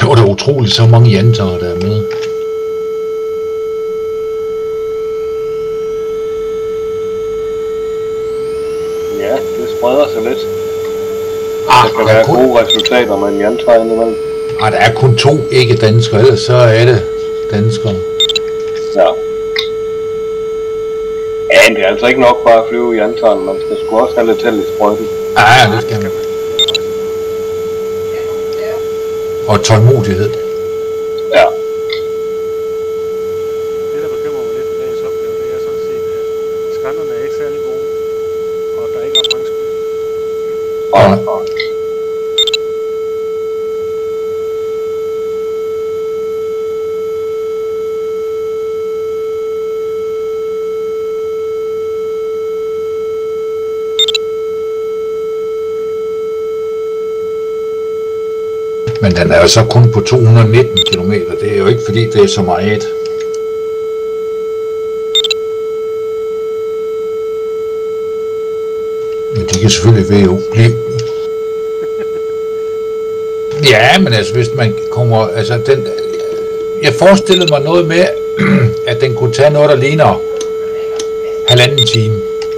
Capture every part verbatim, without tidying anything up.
Og der er utroligt så mange jantere, der er med. Ja, det spreder sig lidt. Ah, der kan der være kun... gode resultater med en janter indimellem. Ah, der er kun to ikke-danskere, ellers så er det danskere. Ja. Ja, det er altså ikke nok bare at flyve i janteren. Man skal sgu også have lidt held i sprøjten. Ja, det skal man. Og tålmodighed. Ja. Det, der bekymrer mig lidt med dagens opgave, det er sådan set, at skrænderne er ikke særlig gode, og der er ikke ret mange skud. Og, og. Men den er jo så kun på to hundrede nitten kilometer. Det er jo ikke fordi, det er så meget. Men de kan selvfølgelig være jo blive... Ja, men altså, hvis man kommer... Altså, den... Jeg forestillede mig noget med, at den kunne tage noget, der ligner halvanden time.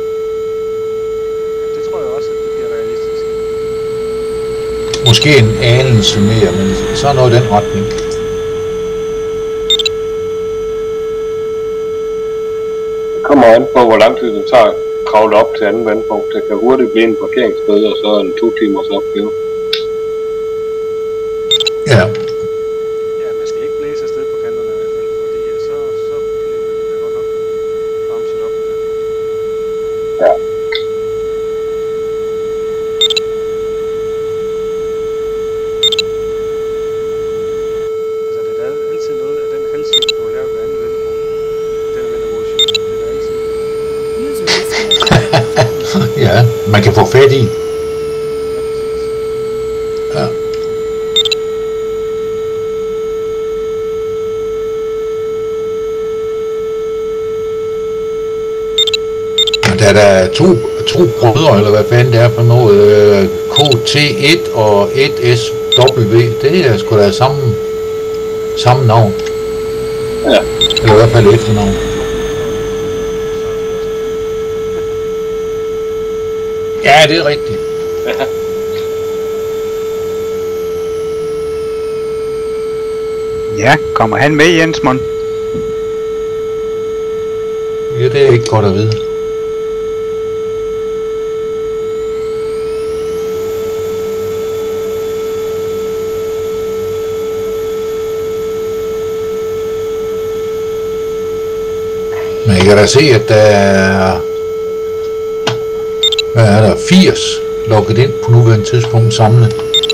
Det tror jeg også, at det bliver realistisk. Måske en anelse mere, men så noget i den retning. Det kommer an på, hvor lang tid det tager at kravle op til anden vandpunkt. Det kan hurtigt blive en parkeringsbøde, og så en to timers opgave. Ja. Ja, man skal ikke blæse afsted på kanterne i hvert fald, fordi så, så bliver man da godt nok bremset op. Ja. Altså, det er da altid noget af den halvside, du har lavet ved anden vendepunkt. Den vender mod syd. Det er da altid. Ja, man kan få fat i. Ja. Der er der to, to brødre, eller hvad fanden det er for noget, K T et og et S W, det er sgu da samme, samme navn. Ja. Eller i hvert fald efternavn. Ja, det er rigtigt. Ja. Ja, kommer han med, Jensmund? Ja, det er ikke godt at vide. Men jeg kan da se, at der er, hvad er der, firs logget ind på nuværende tidspunkt samlet.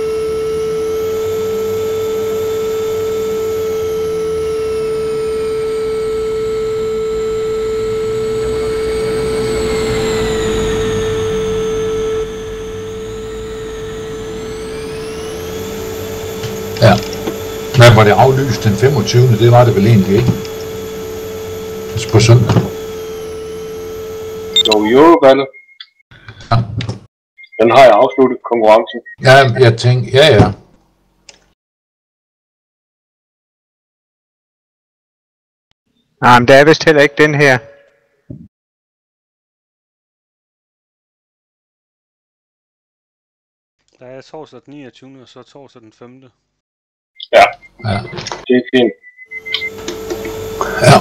Ja. Men var det aflyst den femogtyvende? Det var det vel egentlig ikke? Altså på søndag. Jo, Euroballe. Ja. Den har jeg afsluttet konkurrencen. Ja, jeg tænkte, ja ja. Nej, men der er vist heller ikke den her. Der er torsdag den niogtyvende og så torsdag den femte Ja, Ja. det er fint. Ja.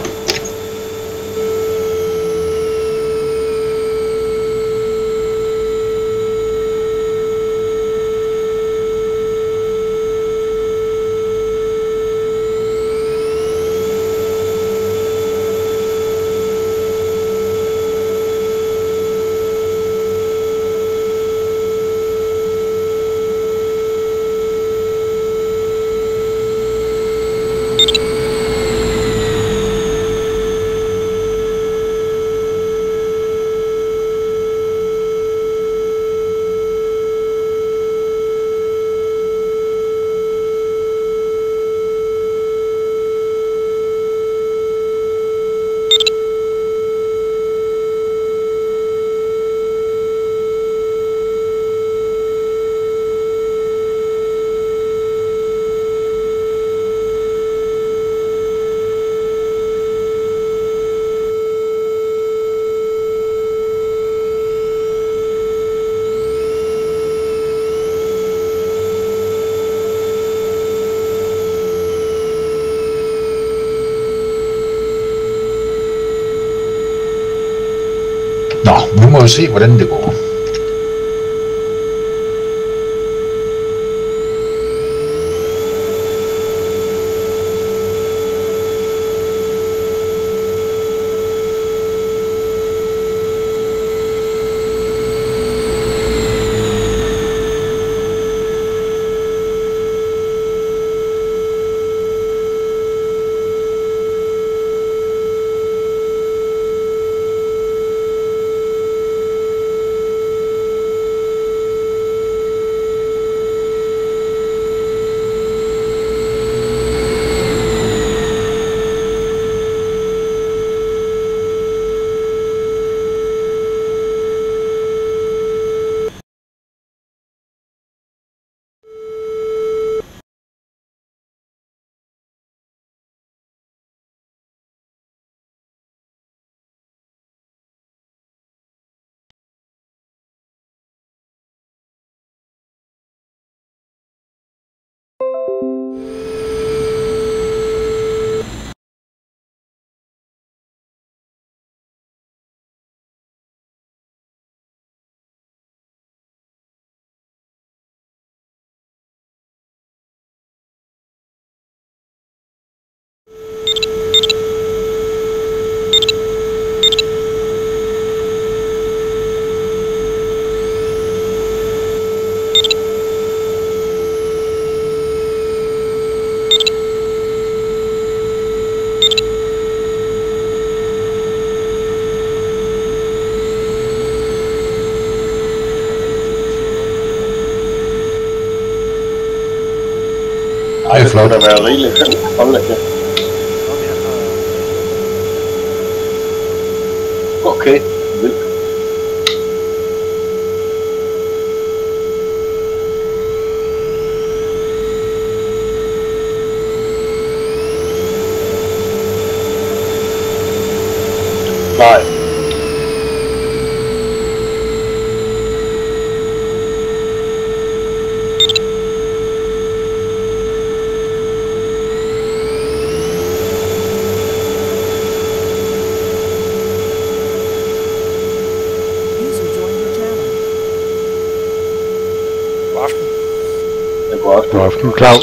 Nå, nu må vi se, hvordan det går. Ej, det skulle da være rigeligt. Hold da kæft. Okay, vildt. Nej. God aften, Claus.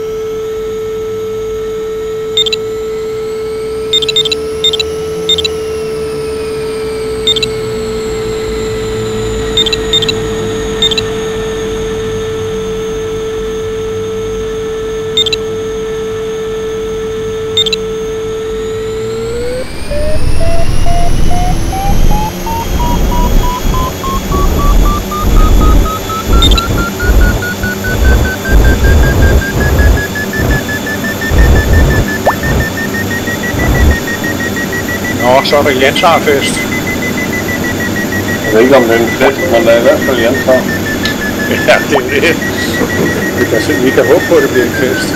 Nå, så er der Jansarfest. Jeg ved ikke om det er en fest, men der er i hvert fald Jansar. Ja, det er det. Vi kan, se, vi kan håbe på, at det bliver en fest.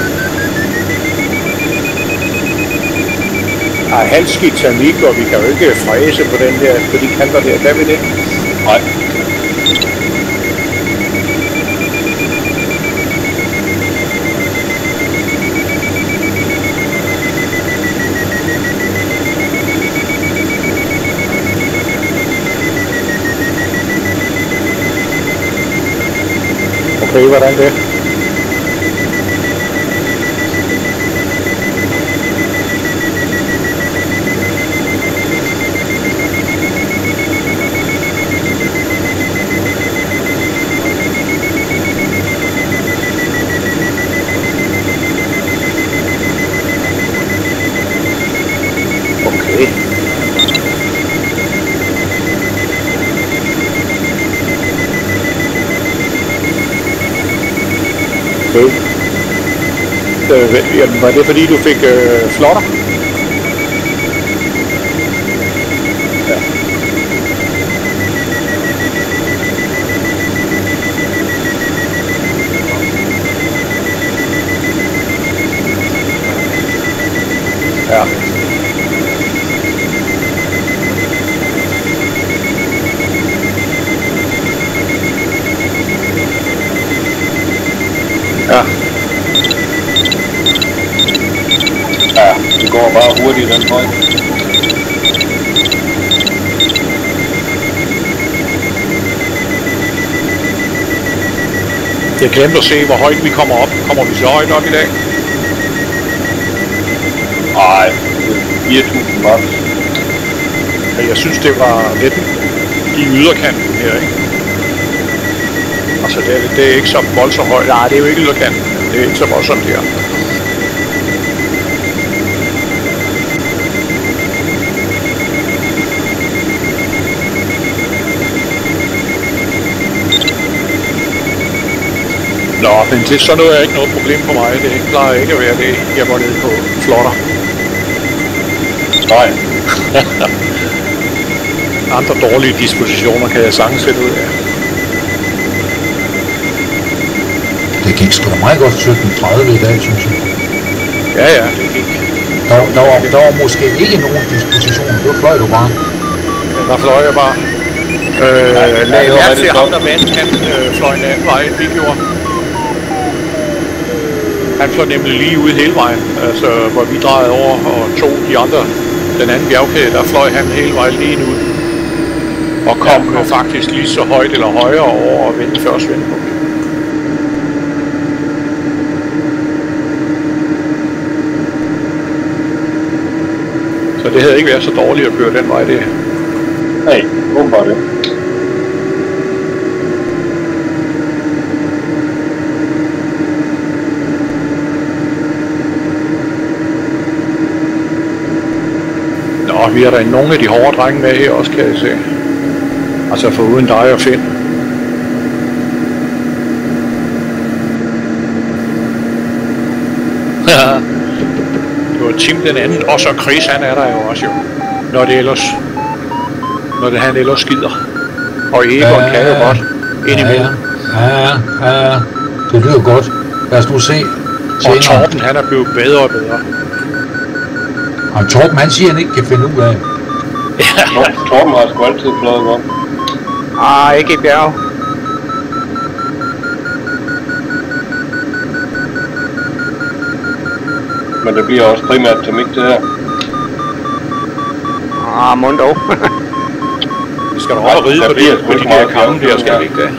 Ej, halvskidt termik, og vi kan jo ikke fræse på den der, på de kanter der. Kan vi det? Nej. Okay, hvordan det? Okay. Okay. Øh, jamen, var det fordi du fik øh, flotter? Ja. Ja. Ja. Ja, det går bare hurtigt den vej. Jeg glemte at se, hvor højt vi kommer op. Kommer vi så højt op i dag? Nej, fire tusind max. Jeg synes, det var lidt i yderkanten her, ikke? Altså, det er, det er ikke så voldsomt højt. Nej, det er jo ikke yderkanten. Det er ikke så voldsomt her. Nå, men det sådan noget er ikke noget problem for mig. Det plejer ikke at være det, jeg går ned på flotter. Nej. Andre dårlige dispositioner kan jeg sagtens sætte ud af. Det gik sgu da meget godt sytten tredive i dag, synes jeg. Ja, ja, det gik. Der, der, var, der var måske ikke nogen dispositioner, det fløj du bare. Der fløj jeg bare. Øh, ja, lagde det var mærke til rigtig ham, godt. der vandt, han øh, fløj en anden vej, end vi gjorde. Han fløj nemlig lige ud hele vejen, altså hvor vi drejede over og tog de andre, den anden bjergkæde, der fløj han hele vejen lige ud. Og kom ja, kom. faktisk lige så højt eller højere over og vendte første vendepunkt. Så det havde ikke været så dårligt at køre den vej, det. Nej, åbenbart det. Nå, vi har da nogle af de hårde drenge med her også, kan jeg se. Altså for uden dig og Finn. Ja. Det var Tim den anden, og så Chris, han er der jo også jo. Når det ellers, når det han ellers skider. Og Egon ja, kan jo godt indimellem. Ja, ja, ja, ja. Det lyder godt. Lad os nu se. Og Torben, han er blevet bedre og bedre. Og Torben, han siger, han ikke kan finde ud af. Ja. Torben har sgu altid fløjet godt. Ah, ikke i bjerg. Men det bliver også primært til mig, det her. Ah, mund dog. Vi skal da op og ride på det, på de der kampe der, skal vi ikke det?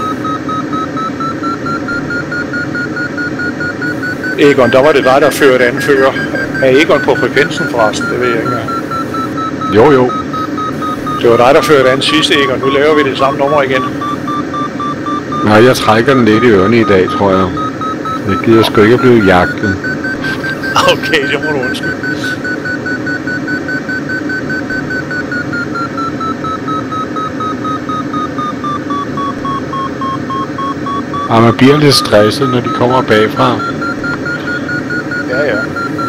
Egon, der var det dig, der førte anfører. Er Egon på frekvensen forresten? Det ved jeg ikke engang. Jo, jo. Det var dig, der førte an sidste, Egon. Nu laver vi det samme nummer igen. Nej, jeg trækker den lidt i ørene i dag, tror jeg. Jeg gider sgu ikke at blive jagtet. Okay, det må du undskylde. Og man bliver lidt stresset, når de kommer bagfra. Ja, ja.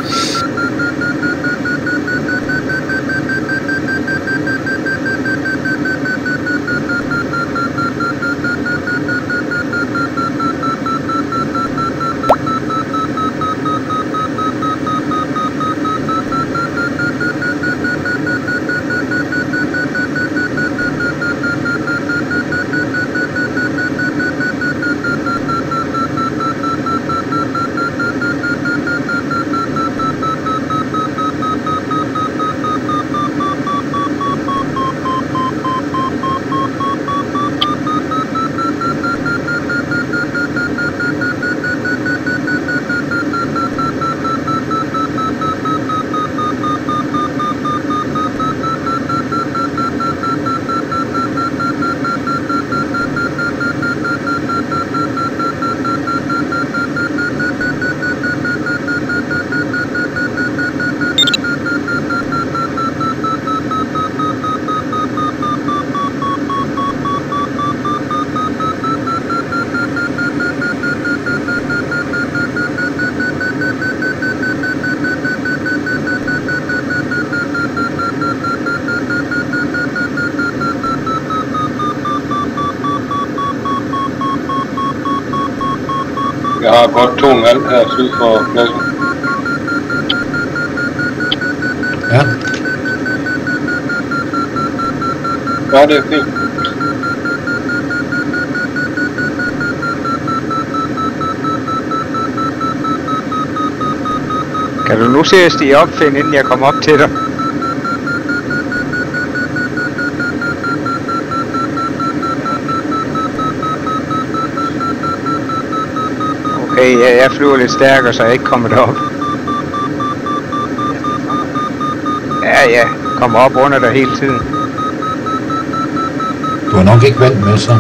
Jeg har godt to komma fem her syd for pladsen. Ja. Ja, det er fint. Kan du nu se at stige op, Finn, inden jeg kommer op til dig? Okay, ja, jeg flyver lidt stærkere, så jeg ikke kommer derop. Ja, ja, kommer op under dig hele tiden. Du er nok ikke vant med så.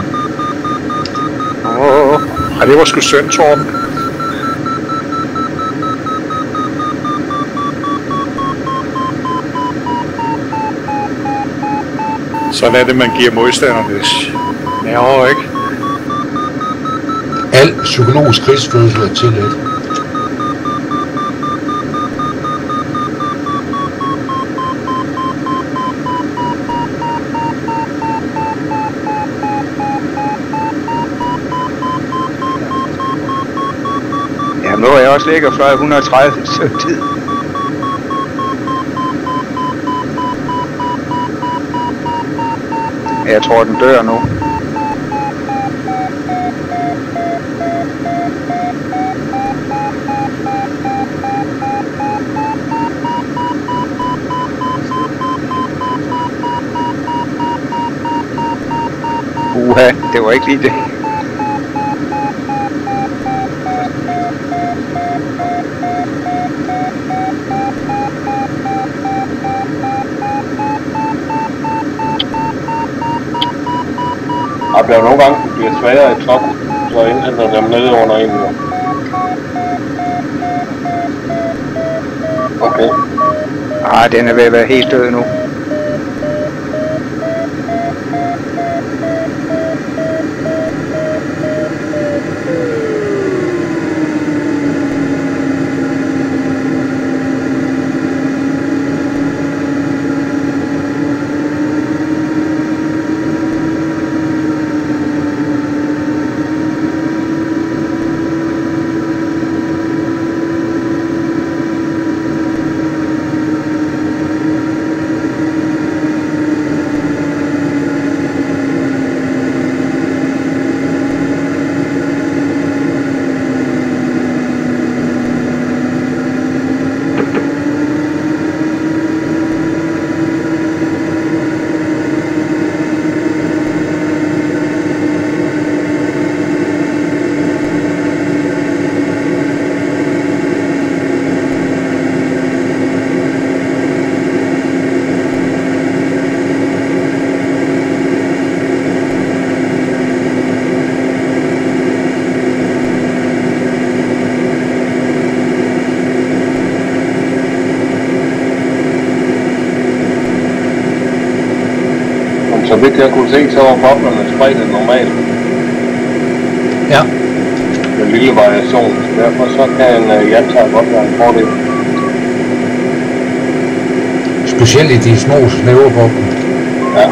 Åh, oh. Ja, det var sgu synd, Torben. Sådan er det, man giver modstandernes nerver, ikke? Al psykologisk krigsførsel er tilladt. Ja, nu er jeg også ligger fløj et hundrede og tredive stykke tid. Jeg tror, den dør nu. Uha, det var ikke lige det. Der bliver nogle gange, det bliver sværere i toppen, så indhenter dem nede under en nu. Okay. Ah, den er ved at være helt død nu. Så vidt jeg kunne se, så var boblerne spredt normalt. Ja. En lille variation, så derfor så kan en uh, jantag godt være en fordel. Specielt i de små snævre bobler. Ja.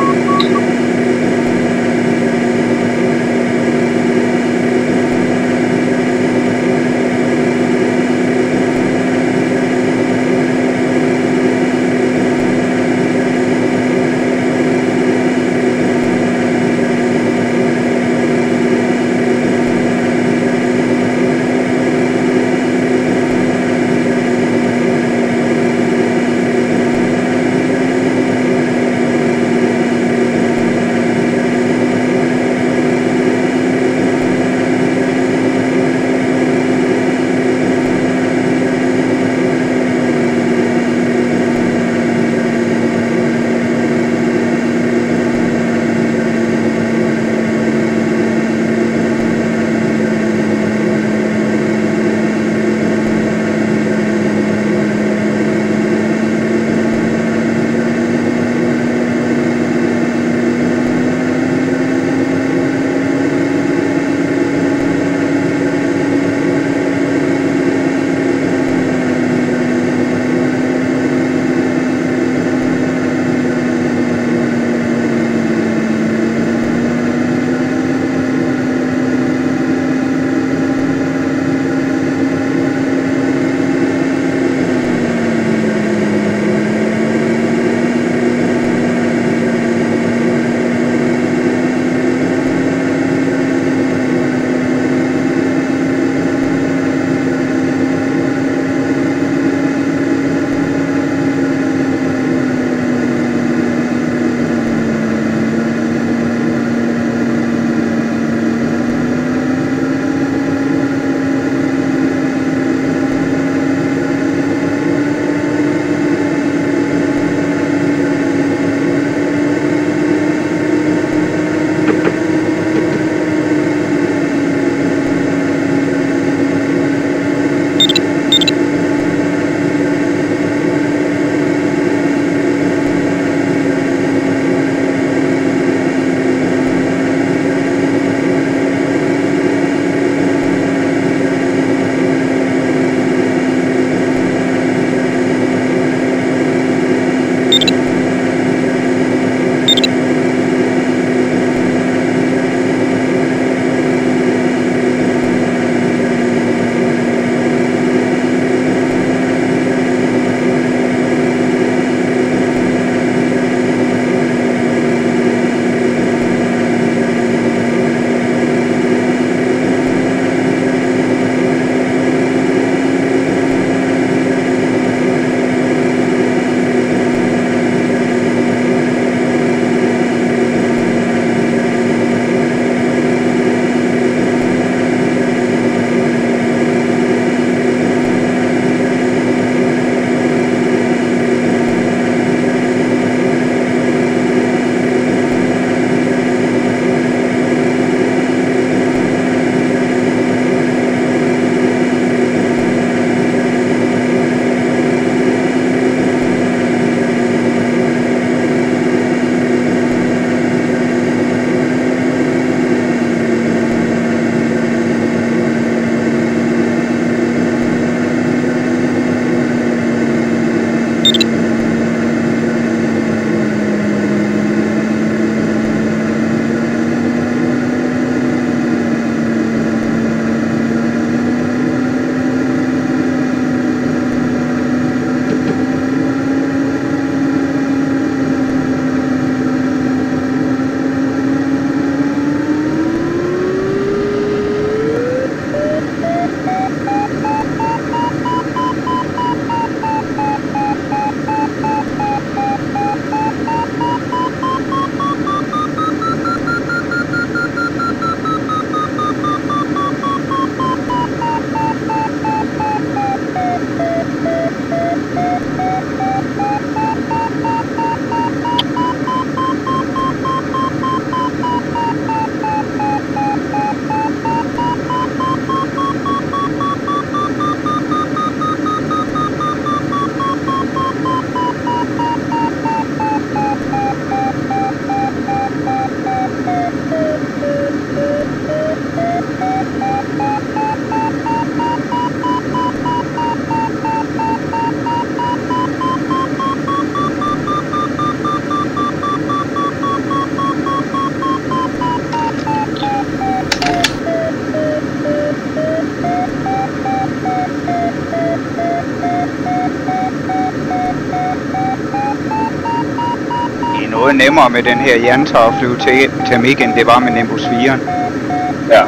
noget nemmere med den her Janta at flyve til, til mig, end det var med Nimbus fire. Ja.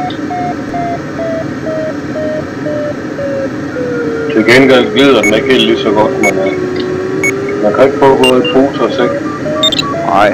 Til gengæld glider den ikke helt lige så godt, men øh, man kan ikke få både i pose og sæk. Nej.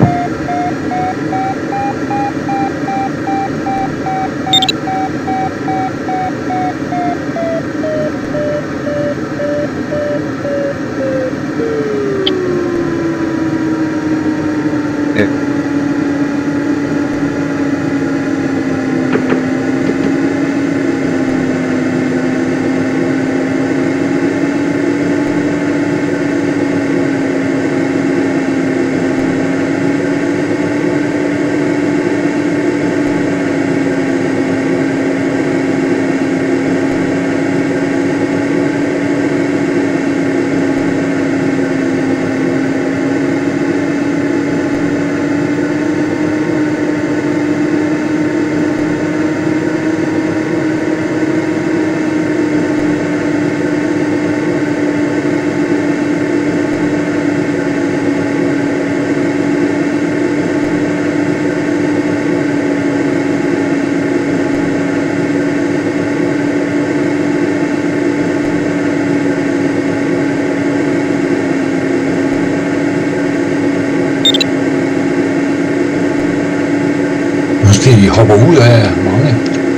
De hopper ud af mange.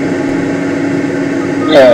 Ja.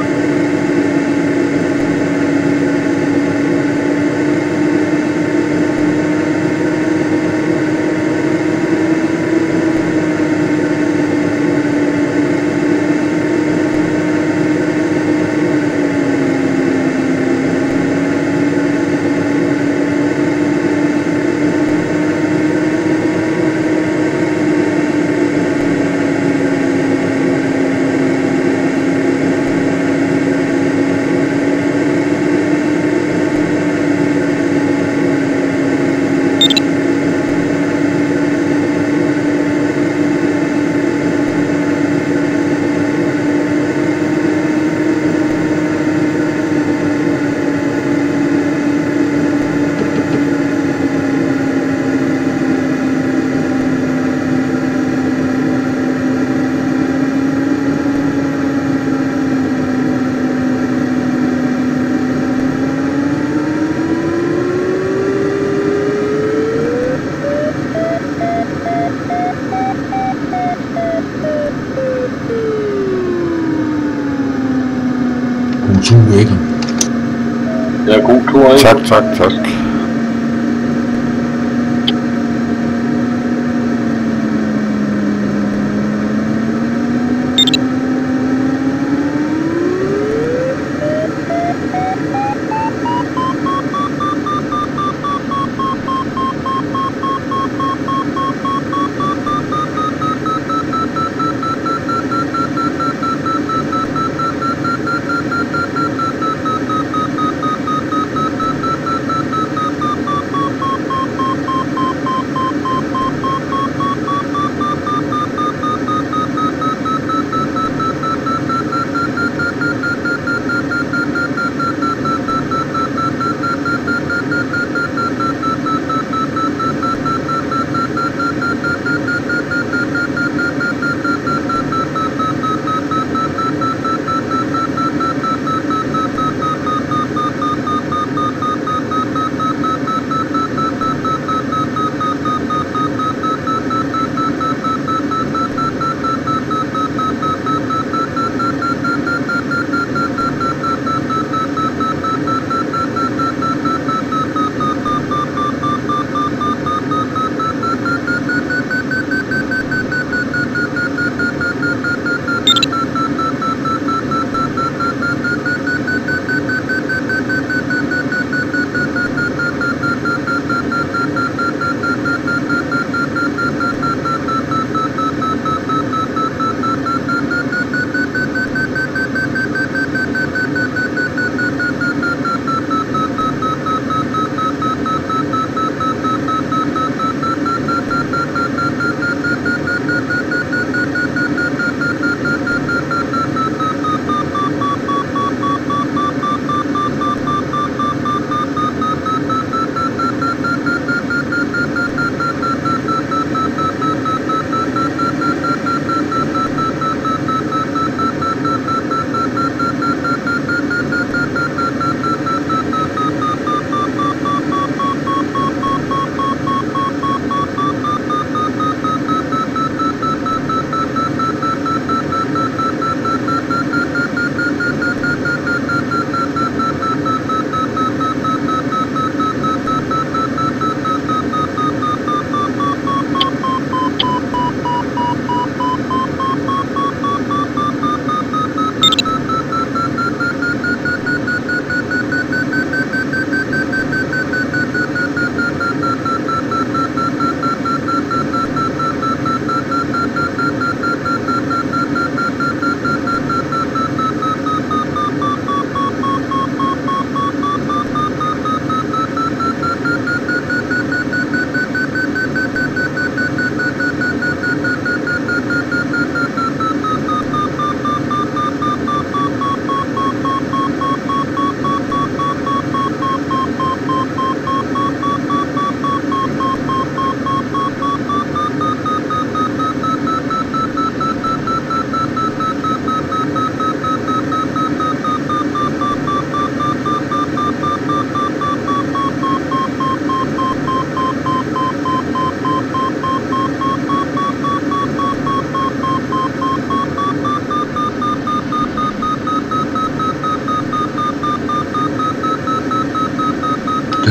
God tur, ikke? Ja, god tur, ikke? Tak, tak, tak.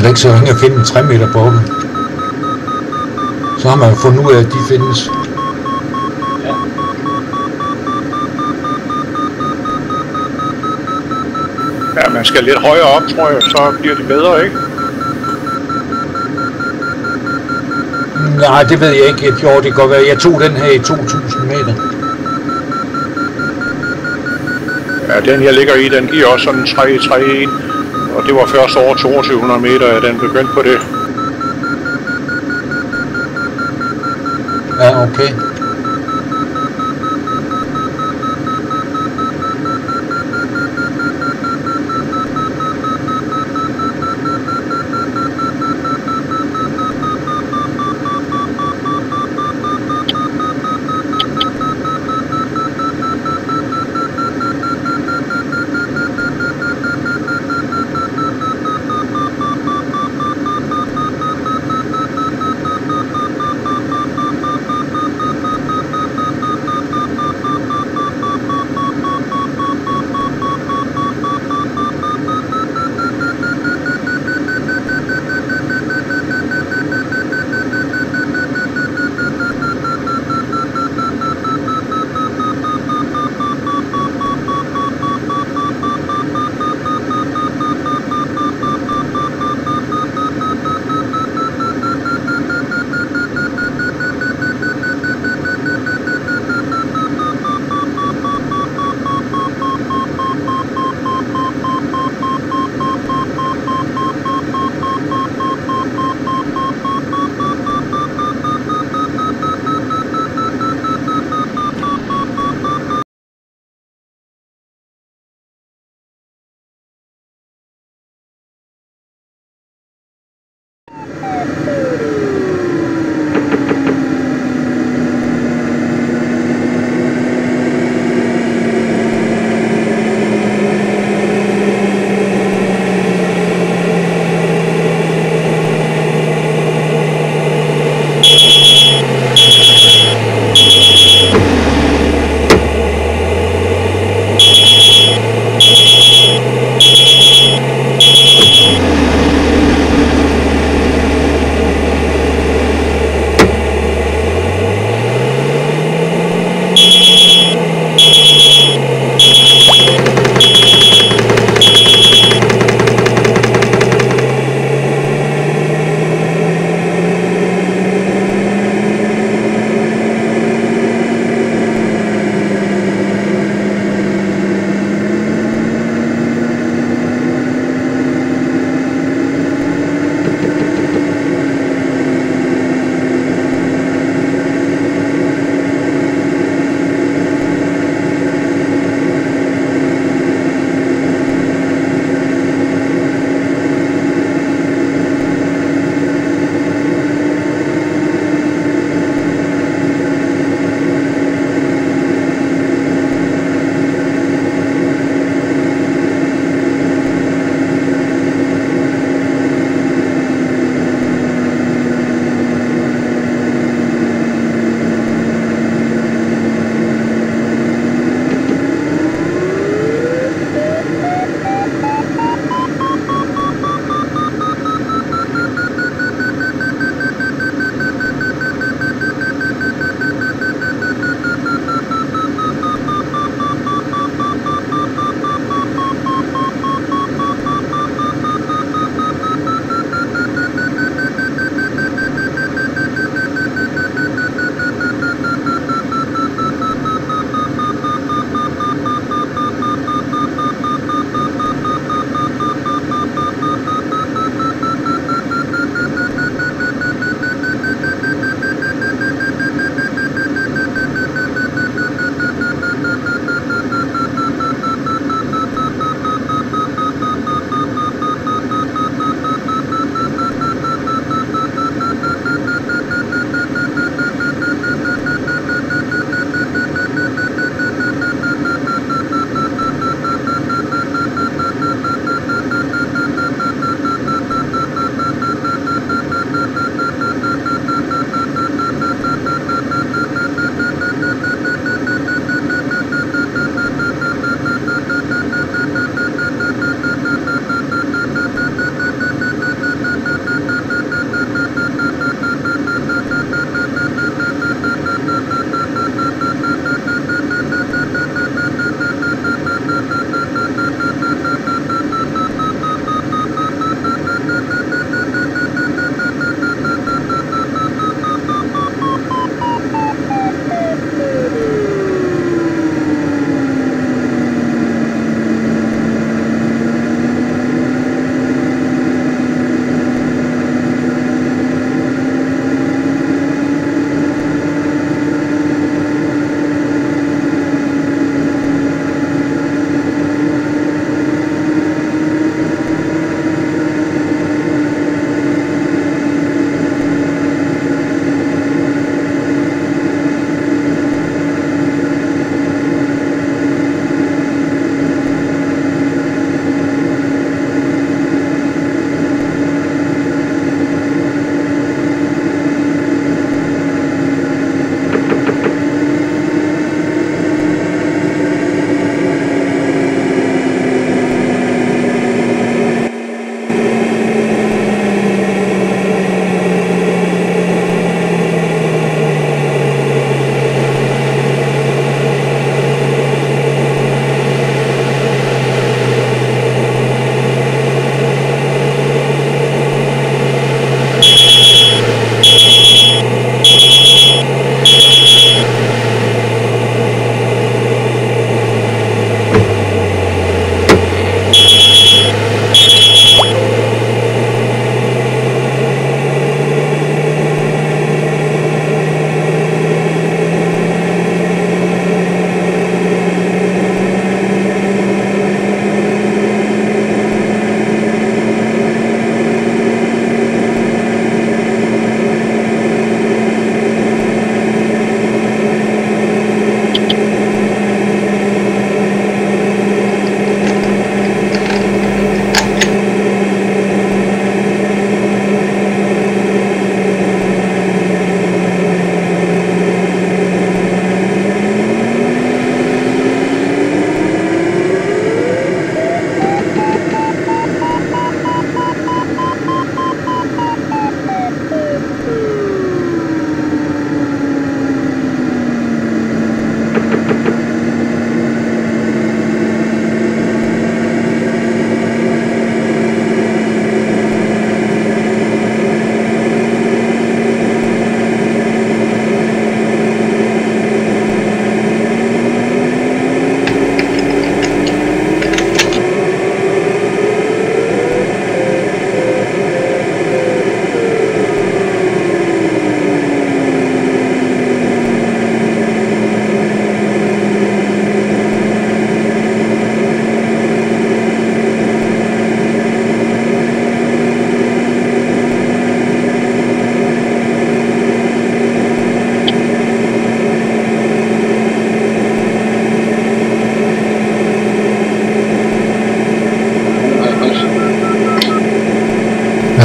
heller ikke så ringe at finde en tre meter boble. Så har man jo fundet ud af, at de findes. Ja. Ja, man skal lidt højere op, tror jeg, så bliver det bedre, ikke? Nej, det ved jeg ikke. Jeg gjorde det kan godt være. Jeg tog den her i to tusind meter. Ja, den jeg ligger i, den giver også sådan tre tre en. Og det var først over toogtyve hundrede meter, at den begyndte på det. Ja, okay.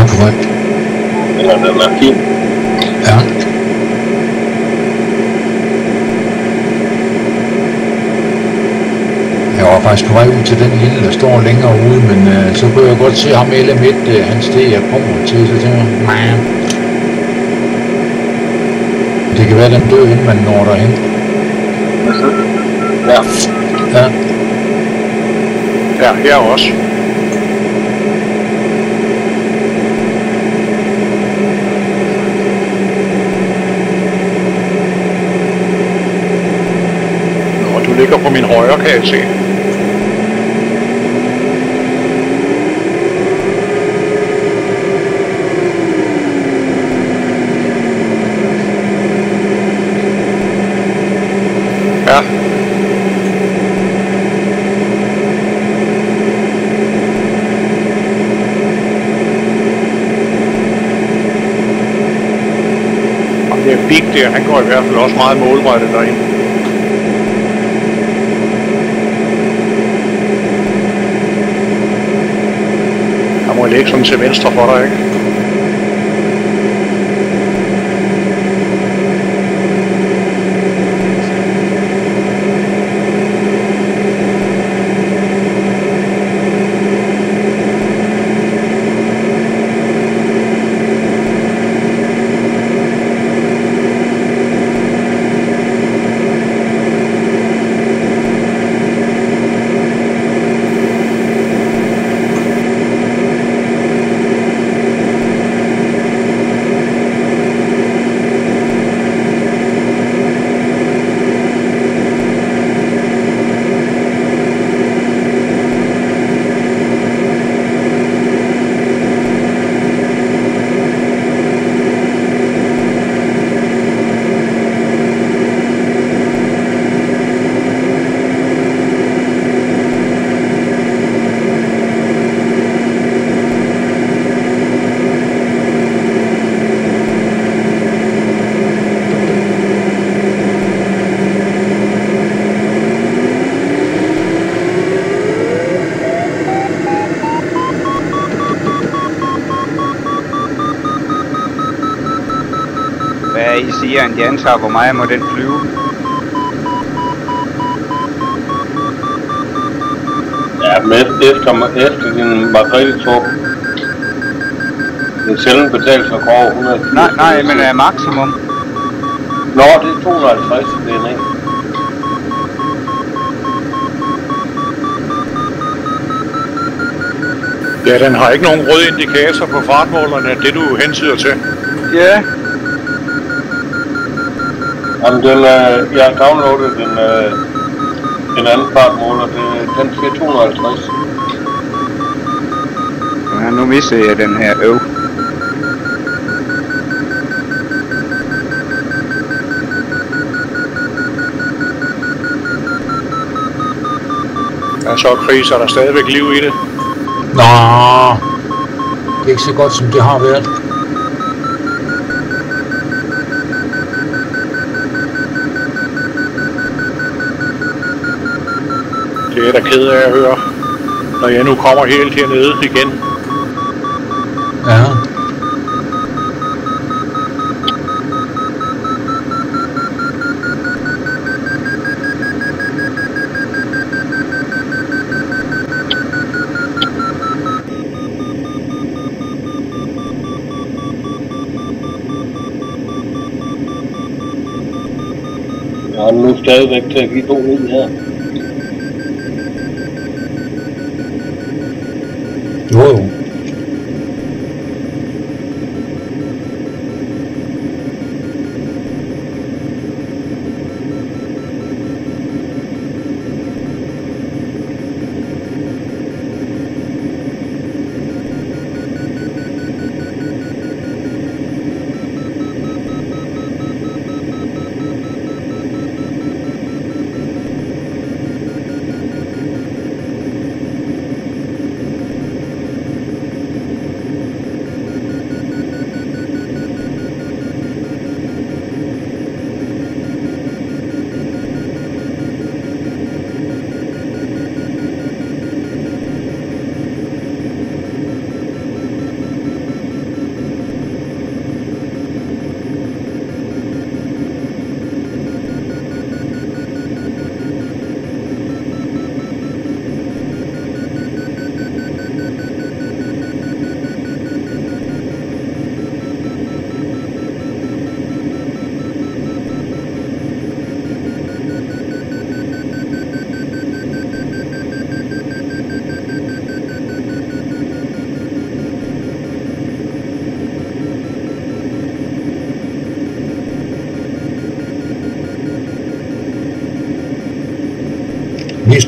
er korrekt. Eller den er fin. Ja. Jeg var faktisk på vej ud til den lille, der står længere ude, men øh, så kunne jeg godt se ham L M et, øh, han steg, jeg kommer til, så tænker jeg, nej. Det kan være, den dør, inden man når derhen. Ja. Ja. Ja, her også. Nå, du ligger på min højre, kan jeg se. Ja. Og det er Big der, han går i hvert fald også meget målrettet derinde. Der må jeg ligge sådan til venstre for dig, ikke? Hvad I siger, en jantar, hvor meget må den flyve? Ja, men efter, efter din Margrethe-top. Det er sjældent betalt sig over hundrede. Nej, nej, men uh, maksimum. Nå, det er to hundrede og halvtreds, det er ikke. Ja, den har ikke nogen rød indikator på fartmålerne, det du hentyder til. Ja. Jamen, den, øh, jeg har downloadet den, øh, en anden fartmåler, det, den siger to hundrede og halvtreds. Ja, nu misser jeg den her øv. Ja, så kriser der stadigvæk liv i det. Nå, det er ikke så godt, som det har været. Det er da ked af at høre, når jeg nu kommer helt hernede igen. Ja. Jeg er nu stadigvæk til at give to ud her. Jo, jo.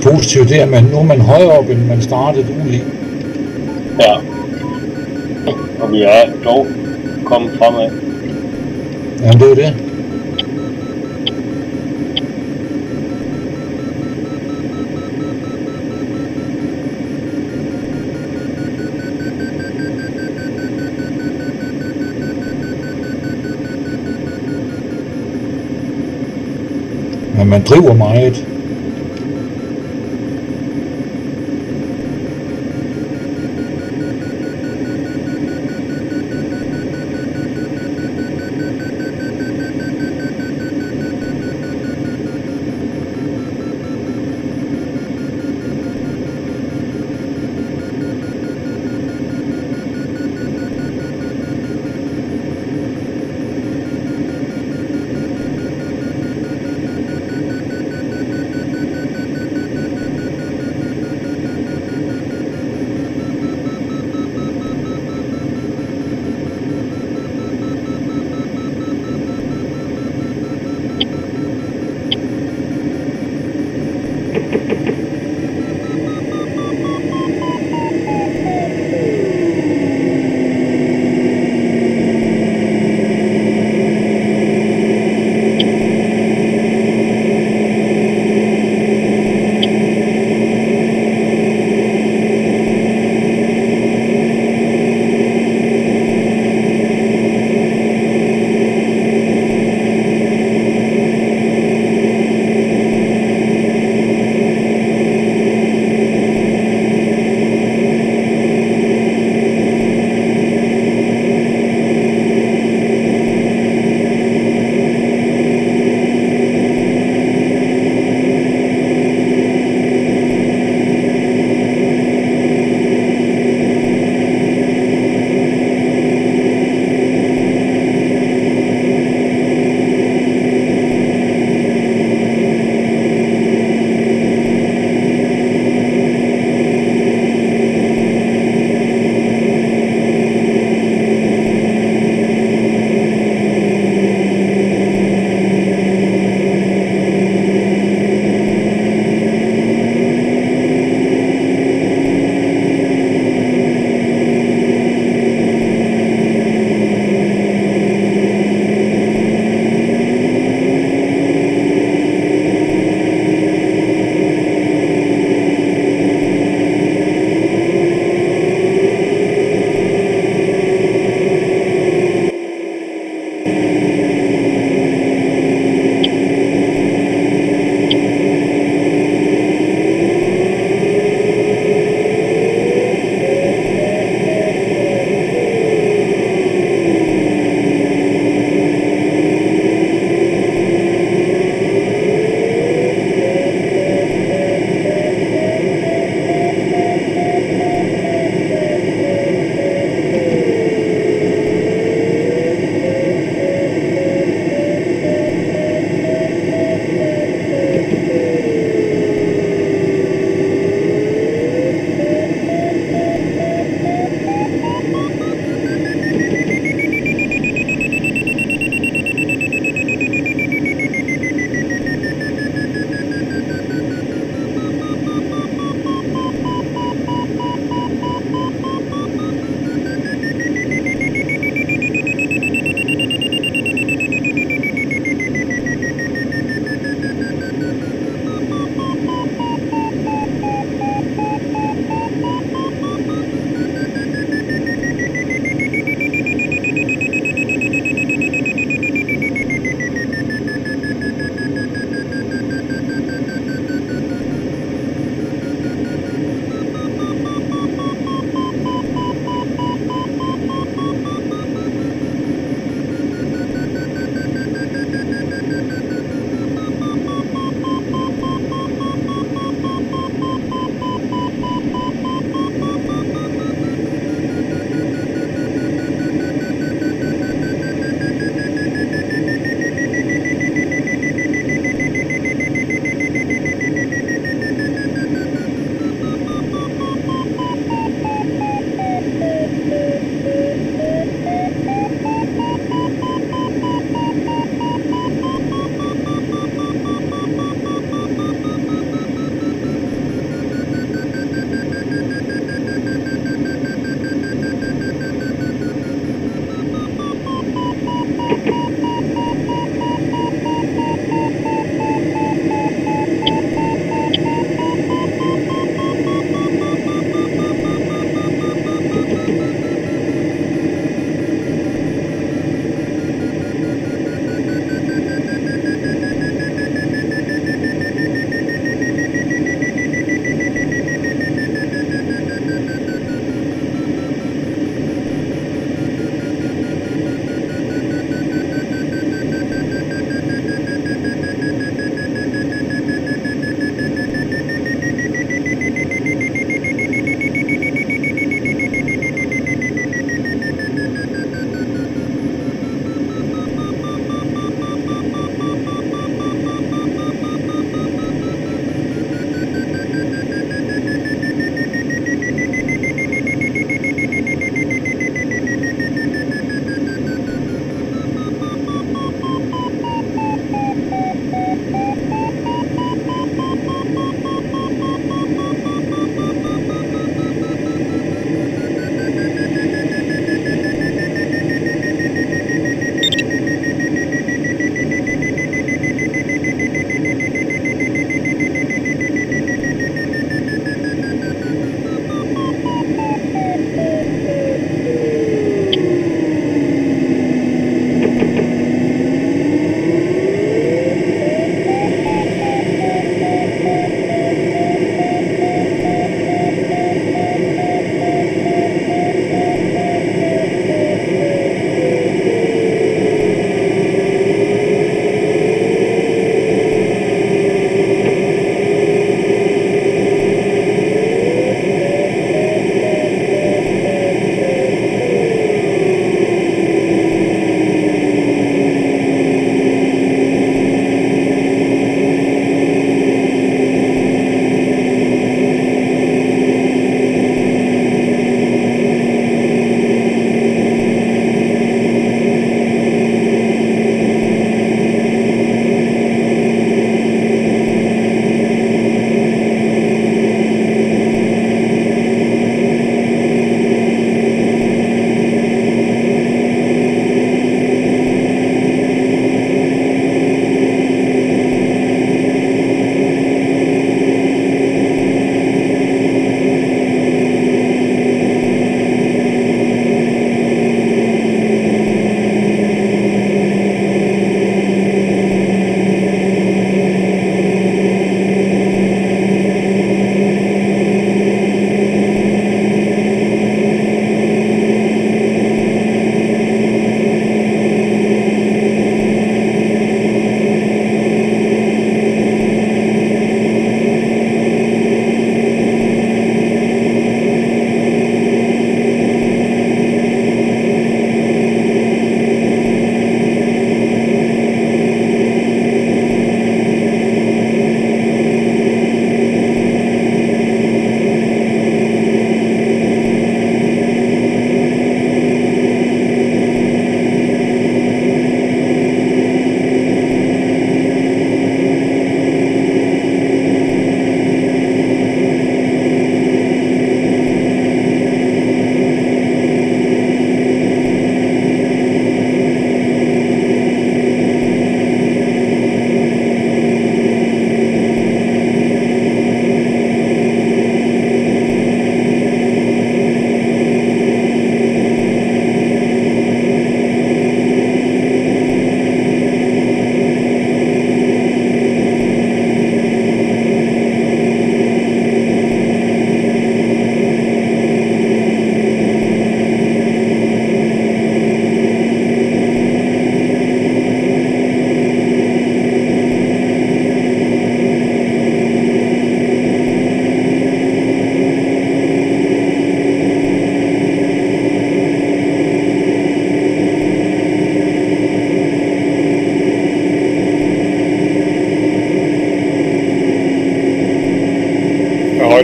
positivt, det er, at man, nu er man højere op, end man startede ugen i. Ja. Og vi er dog kommet fremad. Jamen, det er jo det. Men man driver meget.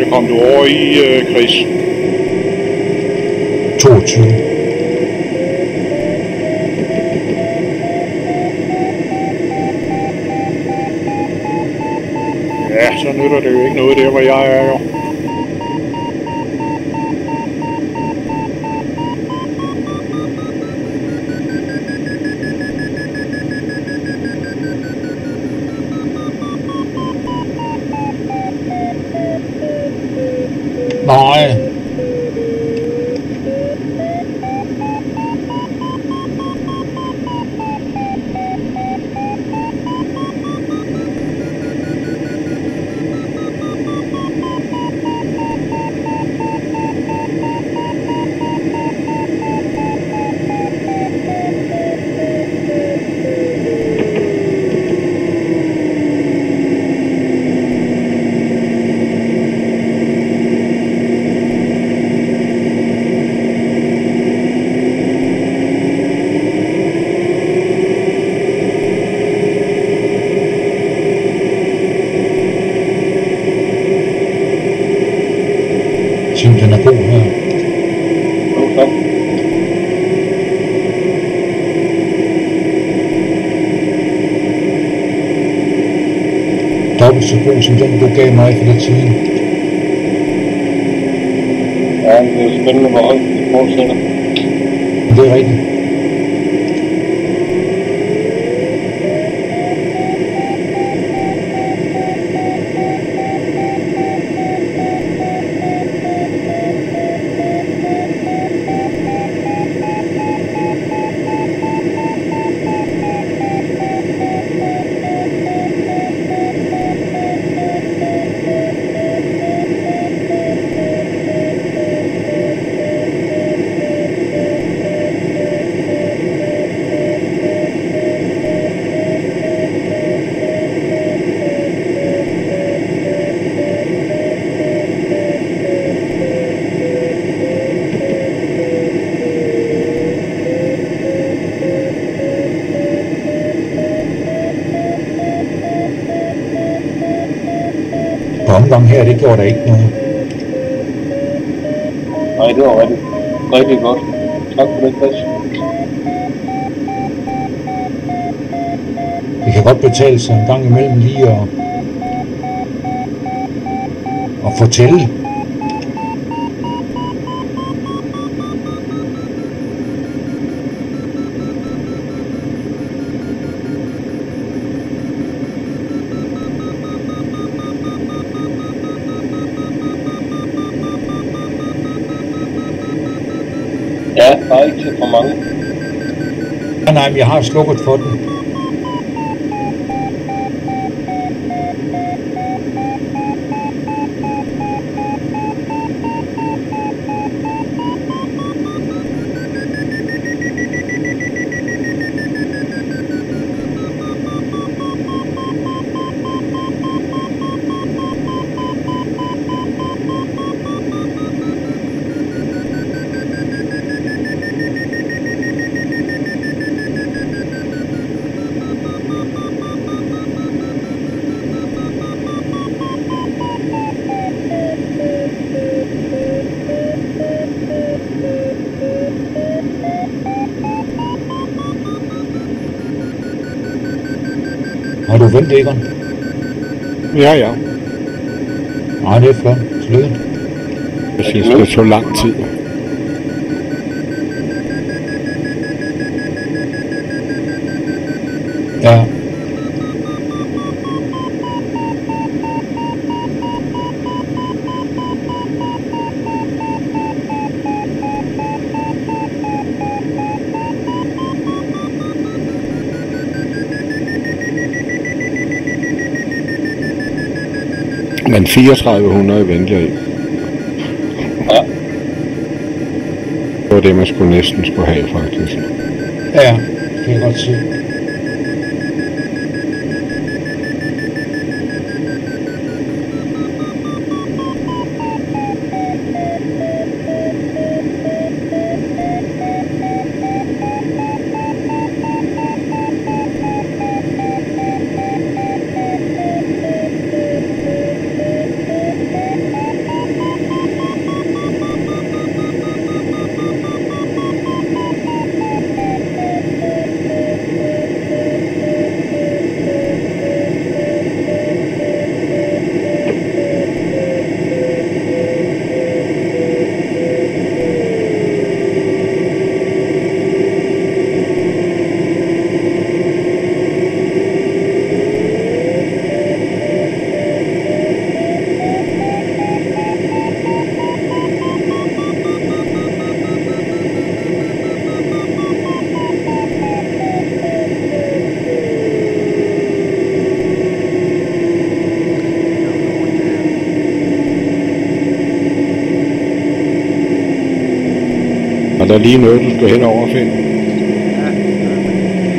kom du over i, øh, Chris? toogtyve. Ja, så nytter det jo ikke noget der, hvor jeg er jo. Nej. Tim, den er god her. Jo, tak. Dobbelt så god som den, du gav mig for det tiden. Ja, det er jo spændende, hvor højt det fortsætter. Det er rigtigt. På omgang her, det gjorde der ikke noget. Nej, det var rigtig, rigtig godt. Tak for det, Chris. Det kan godt betale sig en gang imellem lige at, at fortælle. Ja, bare ikke til for mange. Nej, nej, men jeg har slukket for den. Har du vendt, Egon? Ja, ja. Nej, det er flot. Tillykke. Jeg synes, det tog lang tid. Ja. Men fireogtredive hundrede venter jeg i. Ja. Det var det, man skulle næsten skulle have, faktisk. Ja, det kan jeg godt se. der lige noget, du skal hen over, Finn? Ja, øh, men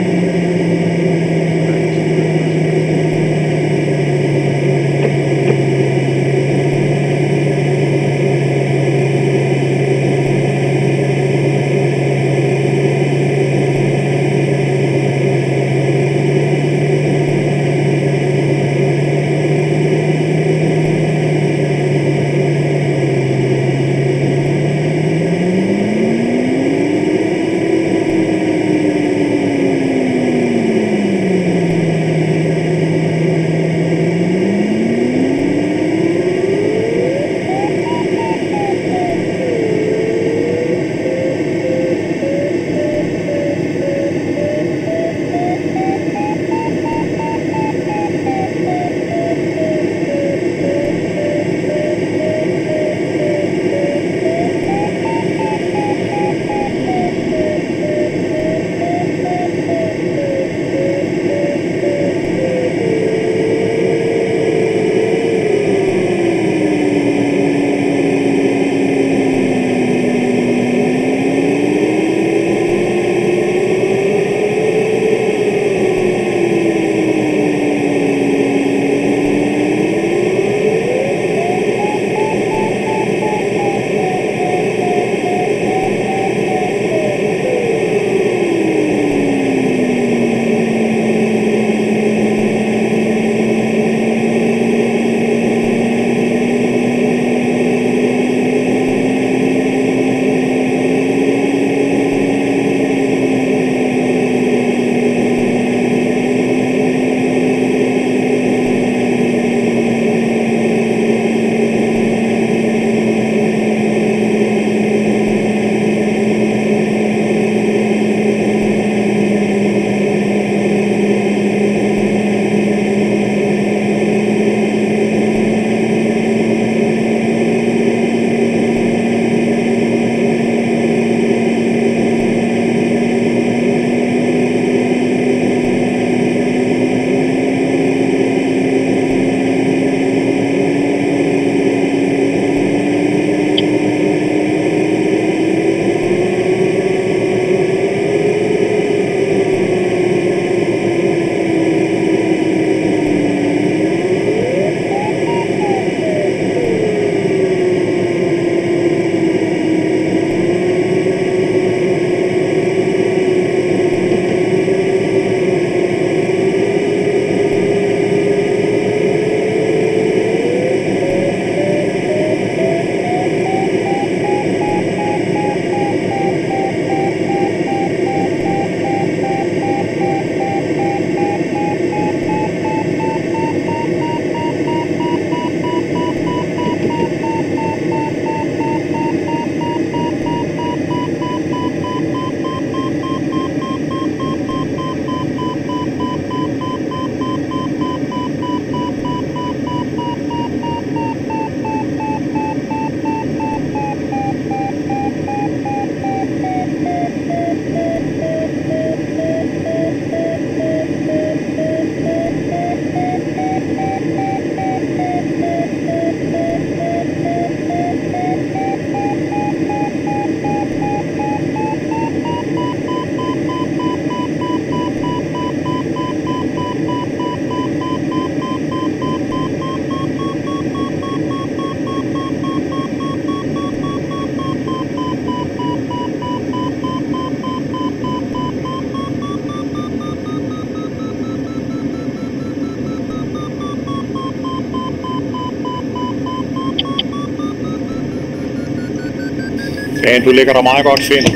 Ja, du ligger der meget godt, Finn.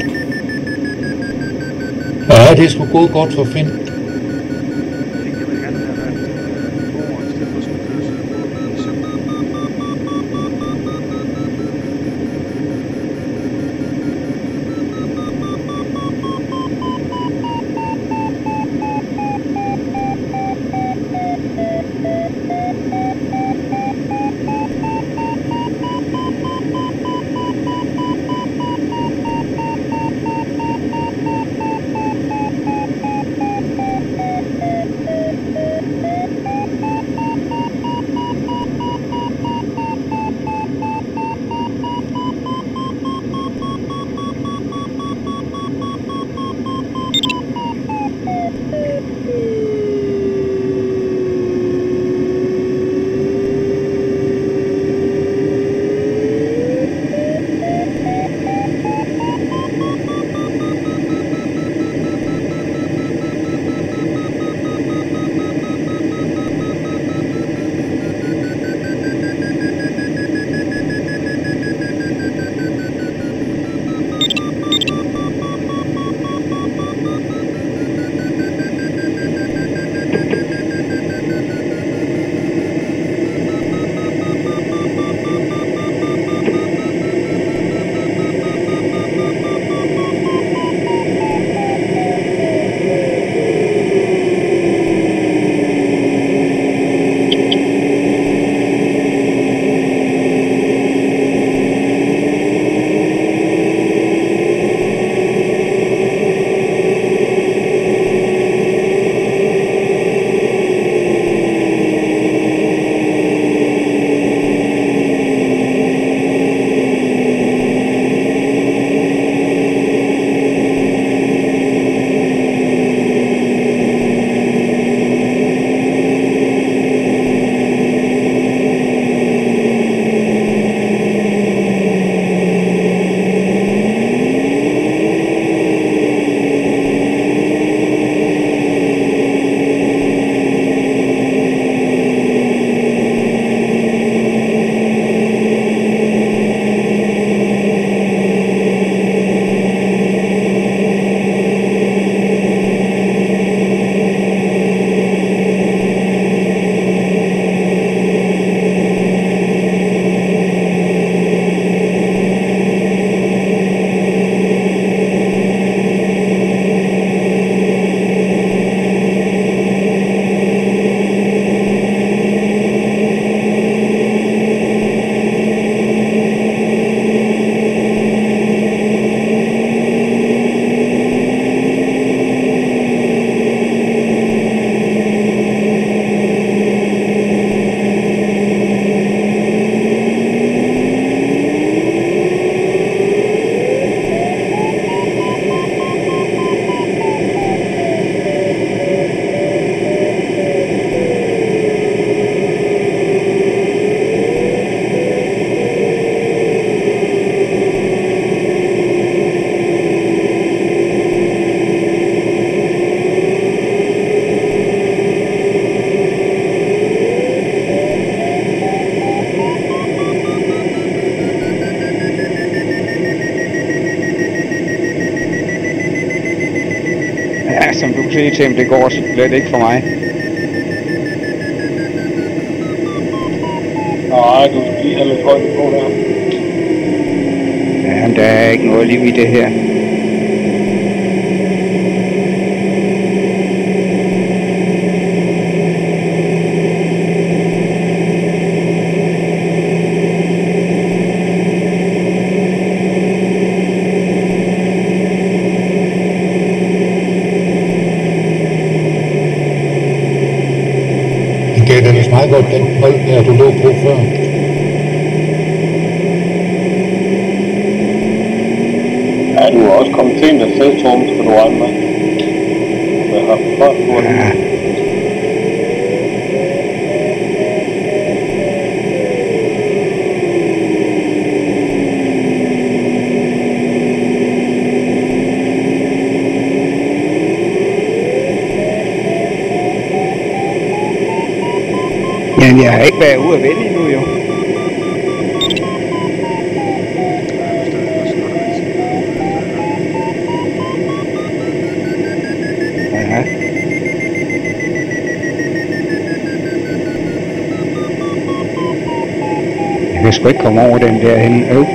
Ja, det er sgu gået godt for Finn. Jeg tænkte, jeg ville gerne have været øh, over, i stedet for at skulle køre sydpå i syv. som du kan sige til, men det går slet ikke for mig. Nej, du skal lige have lidt højt på der. Ja, men der er ikke noget liv i det her. Den gav den meget godt, den hold der, du lå på før. Ja, du har også kommet sent af sted, Torben, skal du regne med. Jeg har fart på det. Ja. Men jeg har ikke været ude at vælge endnu, jo. Ja. Jeg kan sgu ikke komme over den der henne. Øv.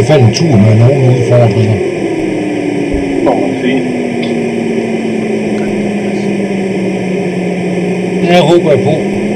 hvert fald en tur med nogle udfordringer. Må man sige. Det håber jeg på.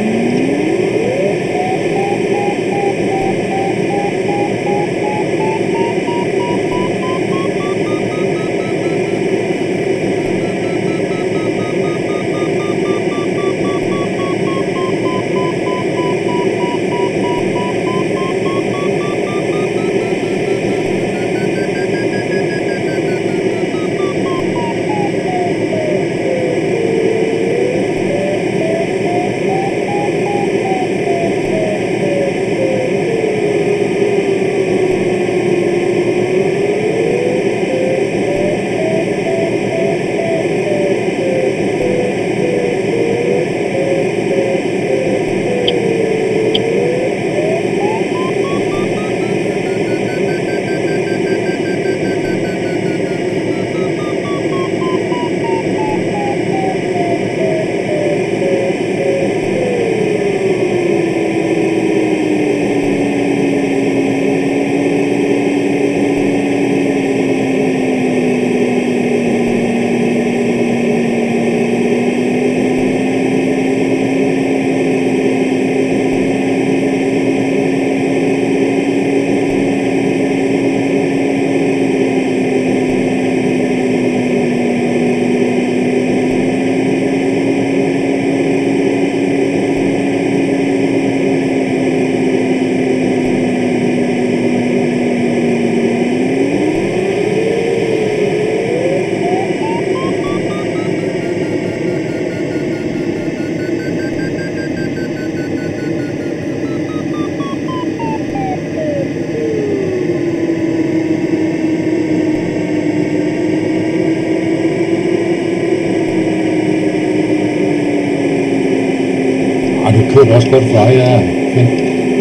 Ej, du kører også godt for dig, ja. Fint.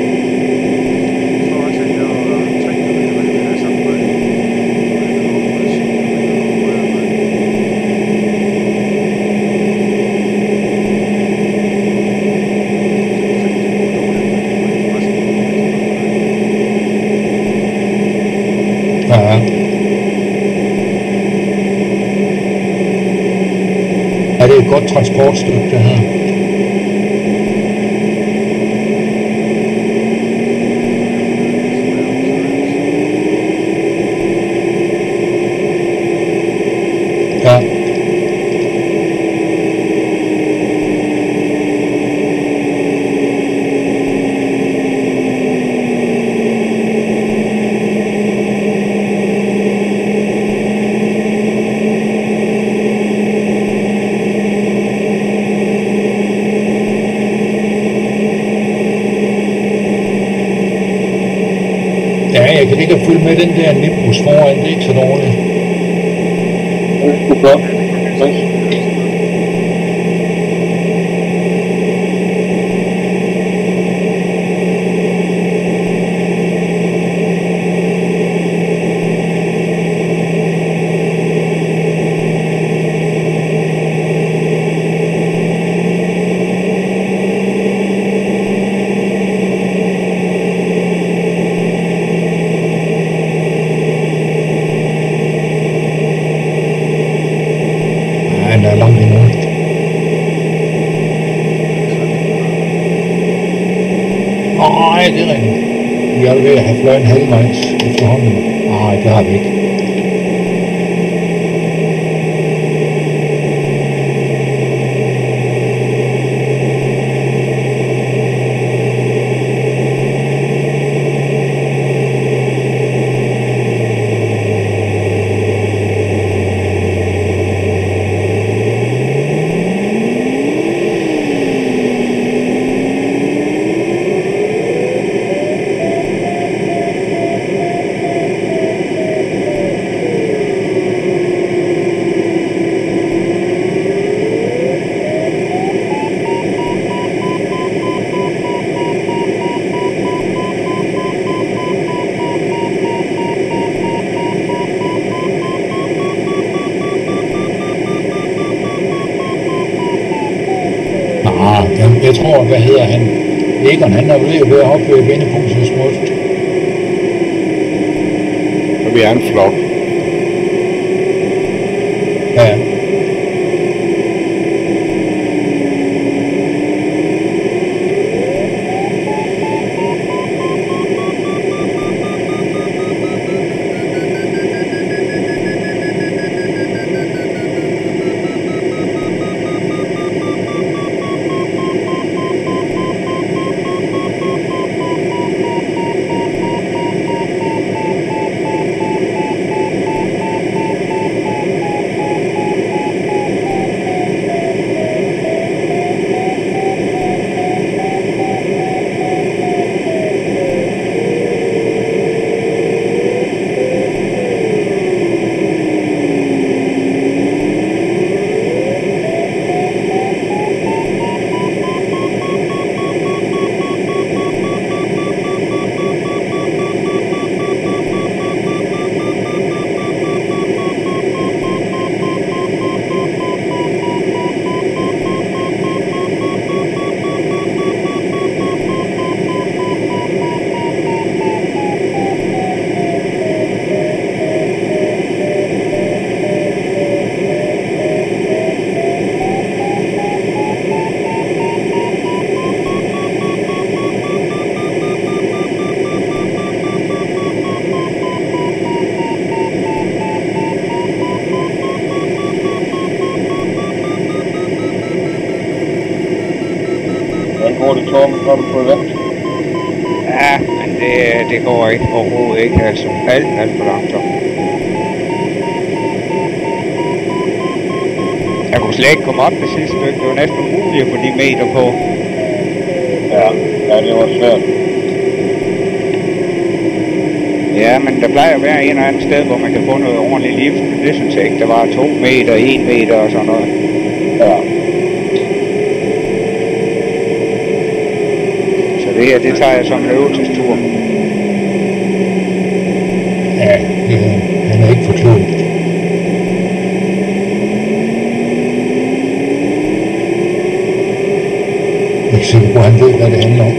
Ja. Er det et godt transportstykke, det her? Ja. Ja, jeg kan ikke følge med den der Nimbus foran, det er ikke så dårligt. Det er sgu godt. Han er langt endnu. Nej, det er rigtigt. Vi er ved at have fløjen halvvejs efterhånden. Nej, det har vi ikke. Ah, jeg, jeg tror, hvad hedder han? Egon, han er jo ved at være oppe ved vendepunktets smuft. vi er en flok. Ja. Ja, men det, det går ikke overhovedet ikke, altså. Alt, alt for langsomt. Jeg kunne slet ikke komme op det sidste stykke. Det var næsten umuligt at få de meter på. Ja, ja, det var svært. Ja, men der plejer at være en eller anden sted, hvor man kan få noget ordentligt lift. Men det synes jeg ikke. Der var to meter, en meter og sådan noget. Ja. Det her, det tager jeg som en øvelsestur. Ja, det, han er ikke for klog. Jeg er ikke sikker på, at han ved, hvad det handler om.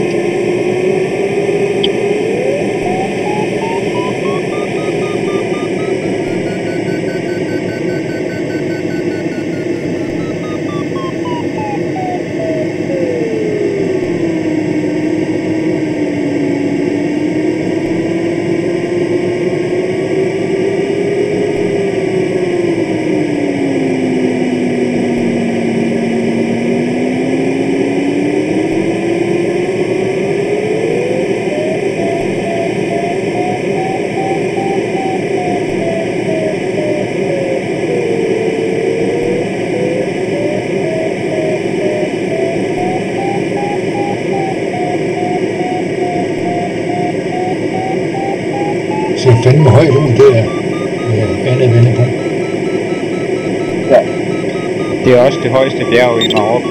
ser fandme højt ud, det der øh, andet vendepunkt. Ja. Det er også det højeste bjerg i Marokko.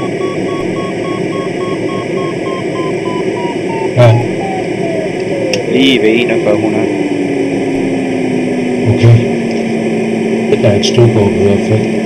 Ja. Lige ved enogfyrre hundrede. Okay. Det er et stykke op i hvert fald.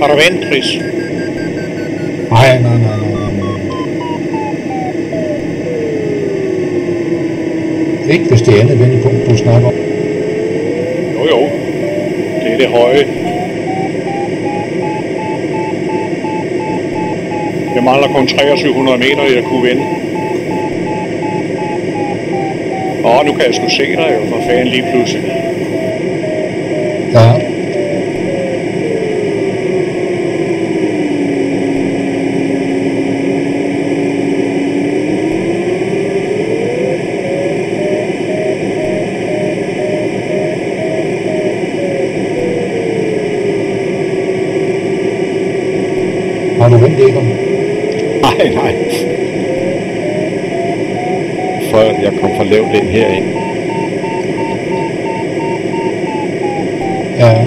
Har du vendt, Chris? Nej, nej, nej, nej, nej. Ikke hvis det er andet vendepunkt, du snakker om. Jo, jo. Det er det høje. Jeg mangler kun tre tusind syv hundrede meter, jeg kunne vende. Åh, nu kan jeg sgu se dig jo, for fanden lige pludselig. Ja. Har du vendt, Egon? Nej, nej. For jeg kom for lavt ind herind. Ja.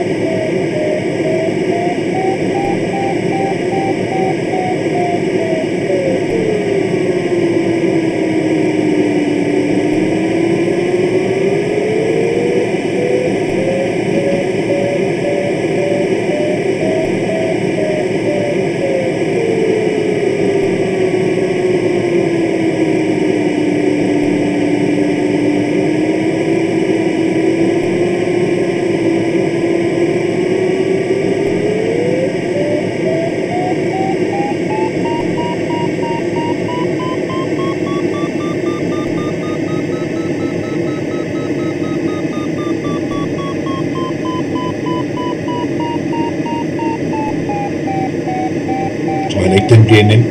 Jeg tror ikke, den bliver nem.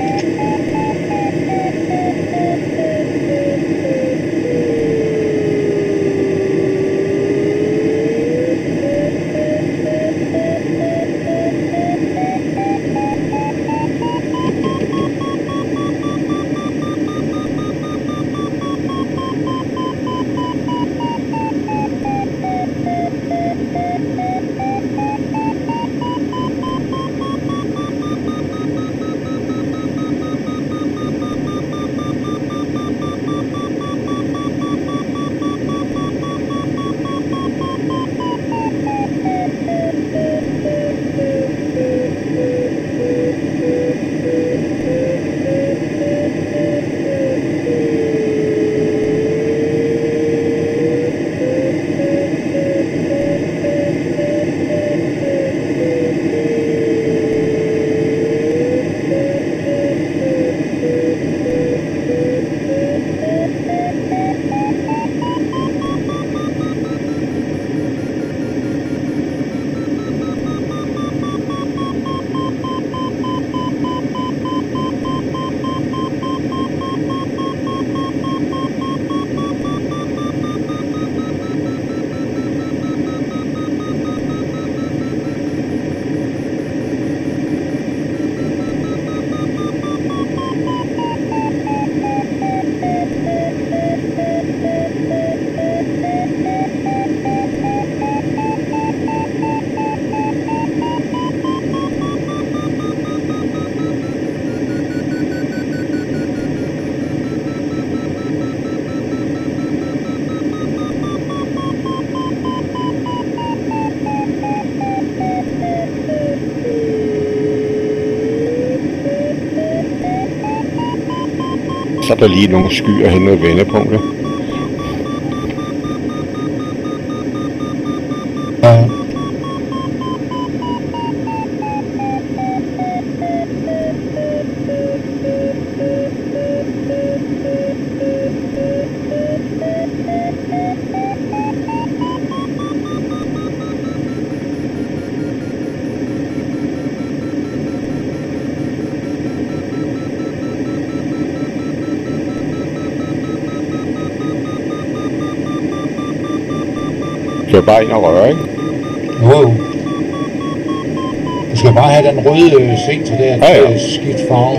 Så er der lige nogle skyer hen mod vendepunktet. Ja. Kører bare ind og røre, ikke? Jo, jo. Du skal bare have den røde sektor der, Ja, ja. til skidt farve.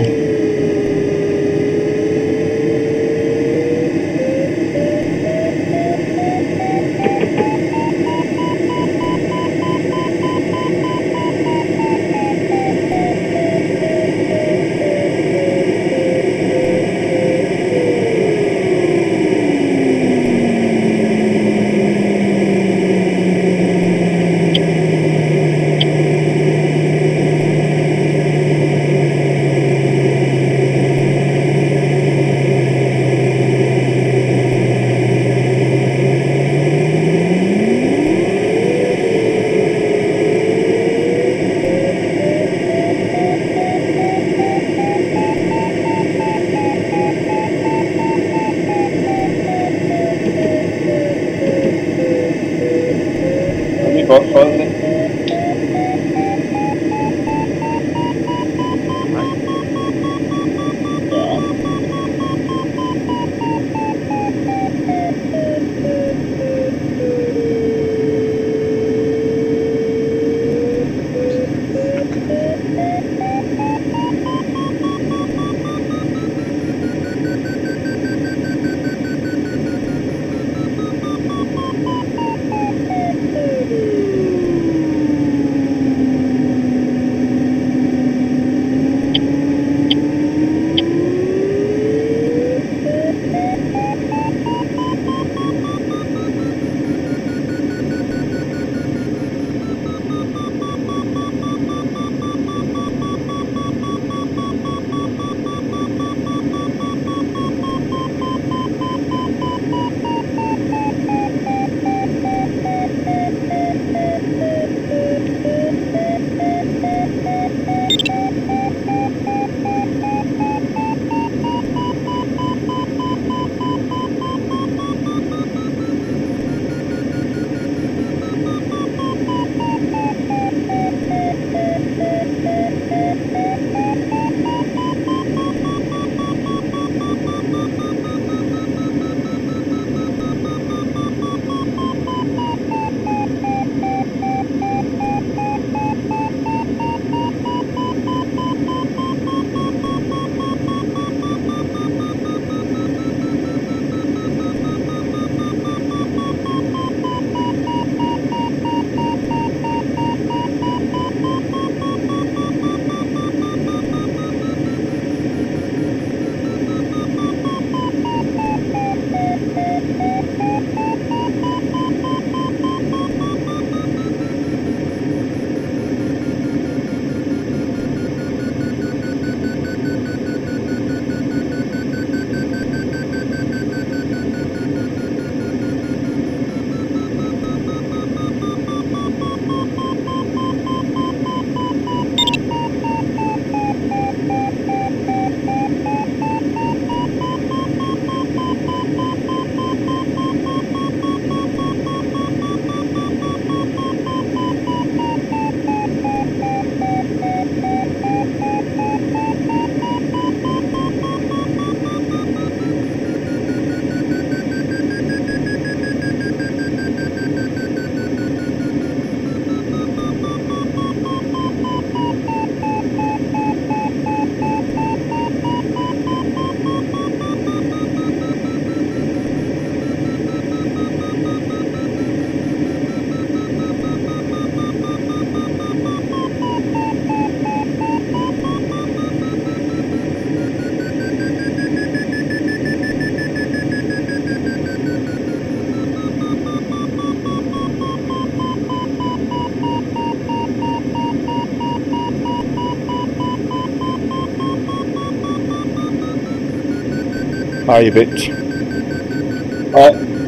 Har I vendt? Nej,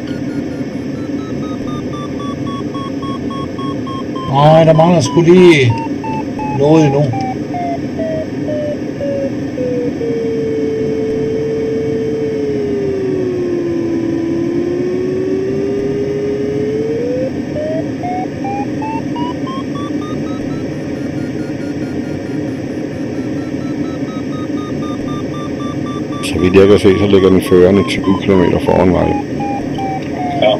Nej, der mangler sgu lige noget endnu. Så vidt jeg kan se, så ligger den førende tyve kilometer foran mig. ja.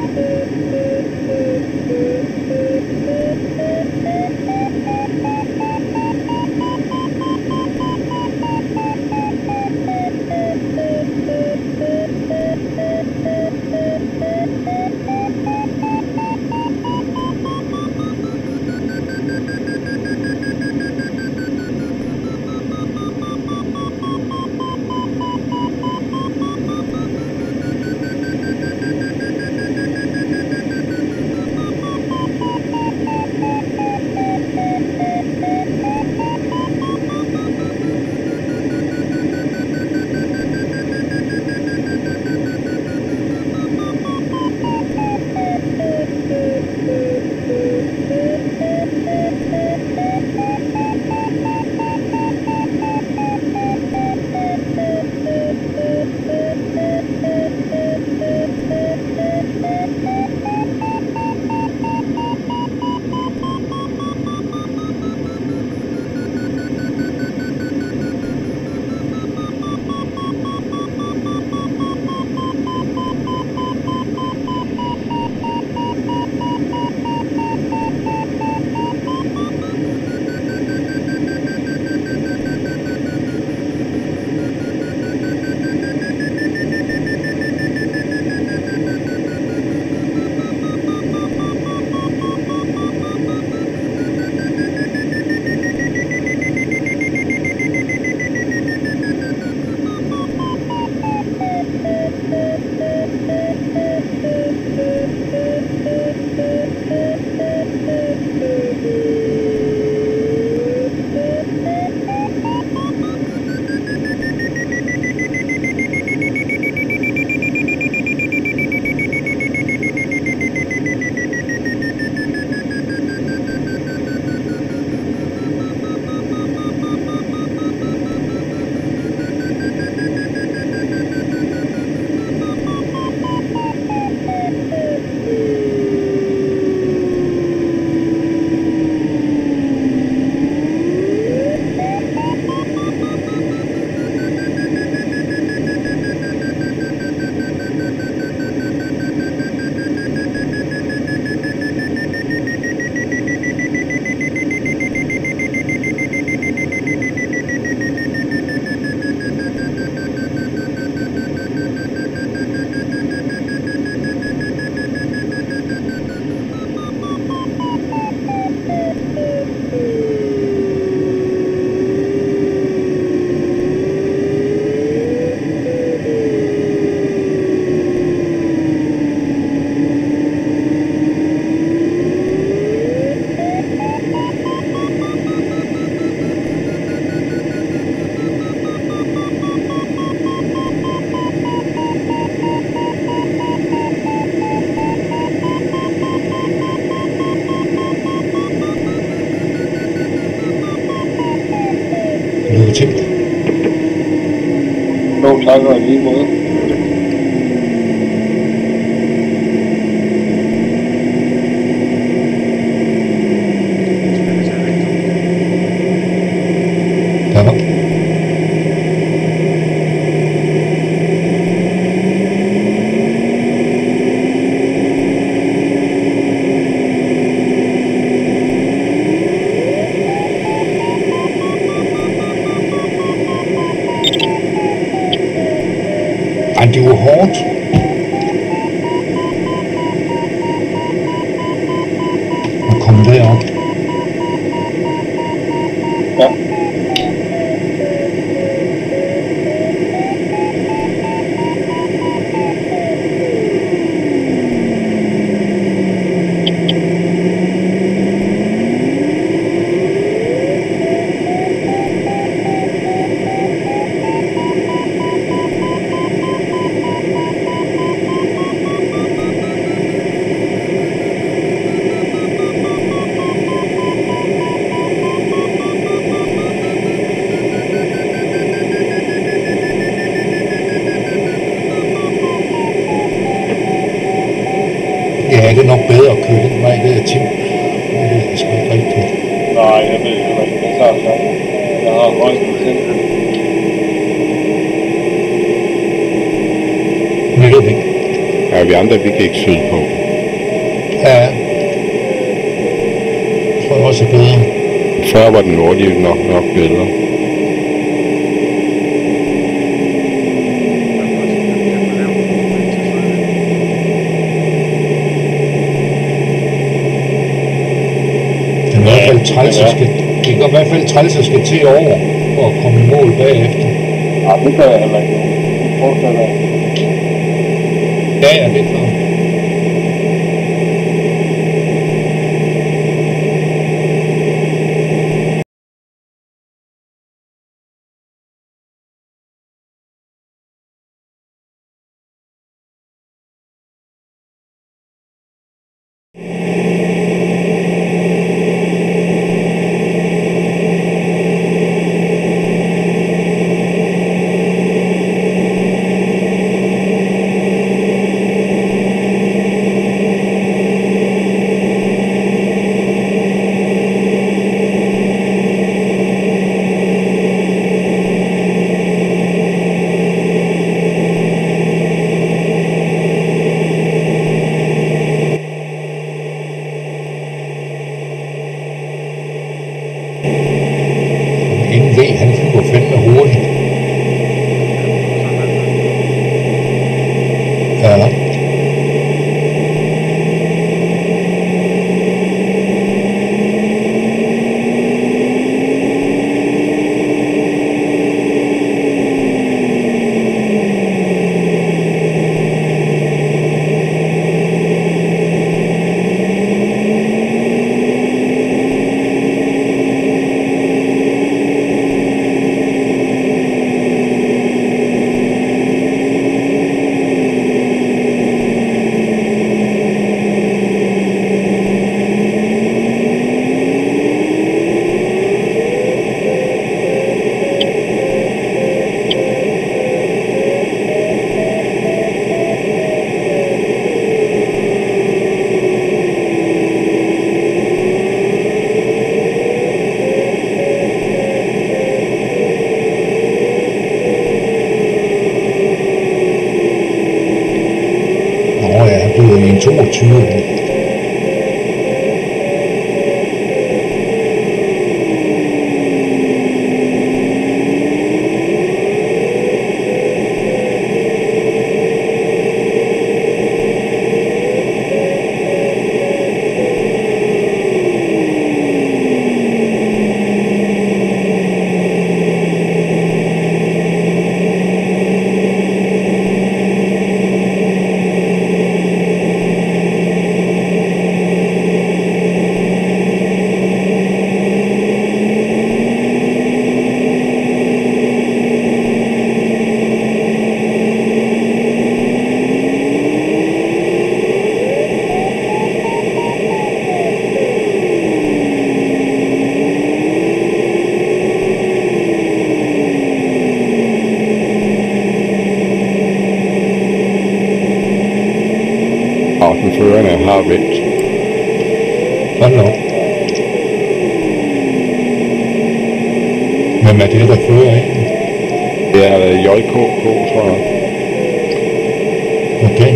til. Jo, tak og lige måde. Ja. Ej, det var hårdt. At komme derop. Ja. er det nok bedre at køre den vej, det er Tim. Det ved jeg sgu ikke rigtigt. Nej, jeg ved heller ikke, det er klart sagt. Jeg har højst mig selv. Jeg ved det ikke. Ja, vi andre, vi gik sydpå. Ja, jeg tror jeg også er bedre. Før var den nordlige nok, nok bedre. Det er i hvert fald træls, at skal, det er i hvert fald træls, at skal til over for at komme i mål bagefter. Ja, det gør jeg heller ikke. Det forestiller jeg. Ja, ja, det er klart. N V, han flyver fandme hurtigt. Ja. En toogtyve. Førerne har vendt. Hold op. Hvem er det, der fører af? Det er J K K, tror jeg. Okay.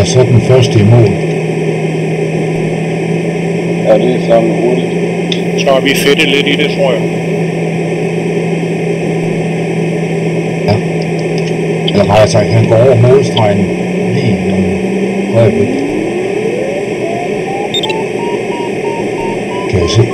så den første i mål. Ja, det er sammen hurtigt. Så har vi fedtet lidt i det, tror jeg. Ja. Eller rettere sagt, han går over målstregen lige om et øjeblik. Kan jeg se.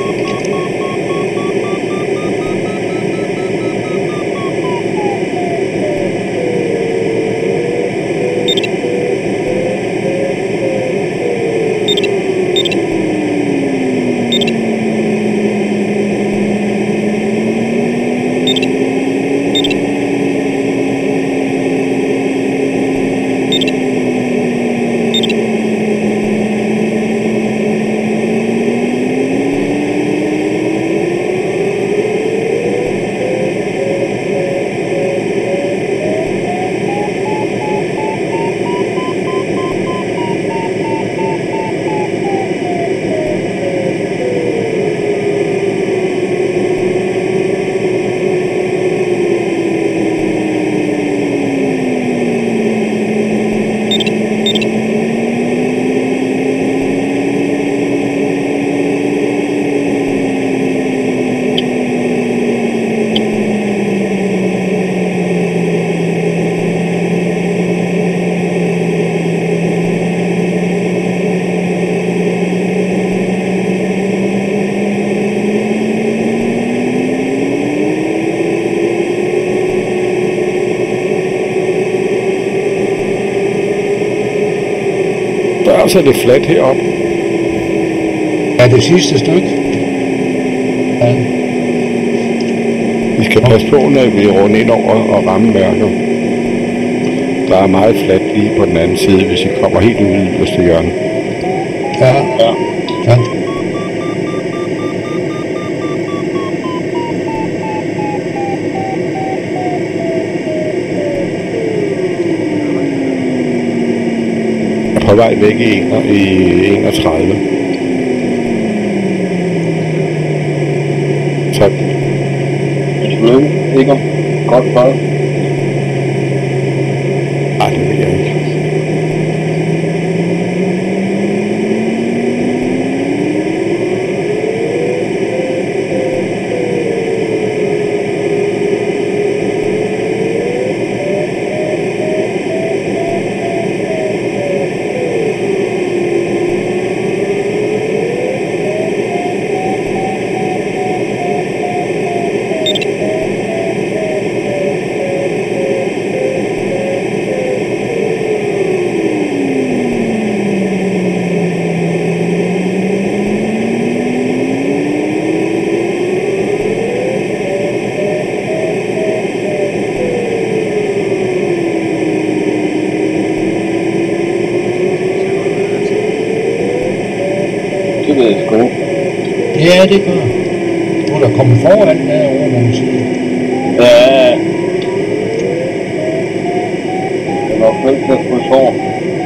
Der er så det fladt heroppe. Ja, det sidste stykke. Ja. Vi skal passe på, når vi runder ind over og ramme mørket. Der er meget fladt lige på den anden side, hvis vi kommer helt ud i yderste hjørne. Ja, Ja. ja. På vej væk i, i enogtredive. Tak. Tillykke, ikke? Godt fart. Ej, det vil jeg ikke. Det ved jeg sgu ikke. Ja, det gør. Du er da kommet foran derovre, må man sige. Ja. Det er nok nødt til at krydse over.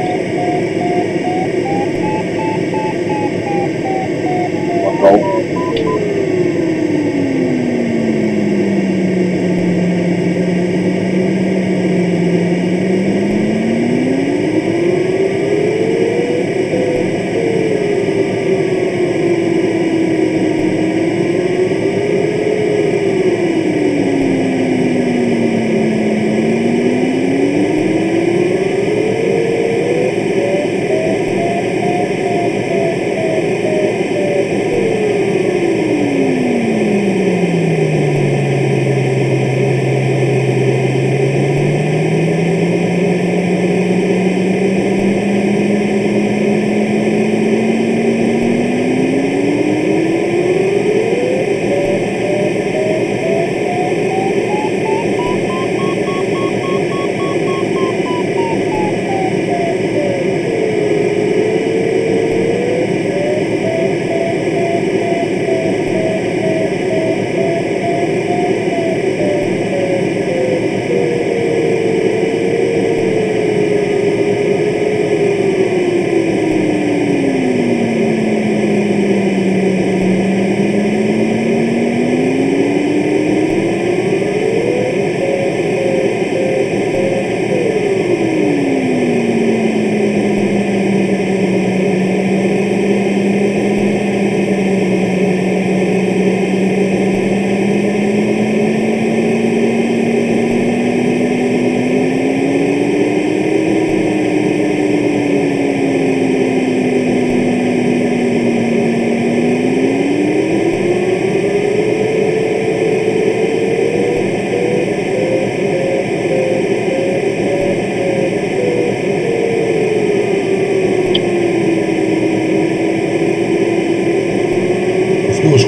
Og dog.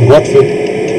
godt fedt.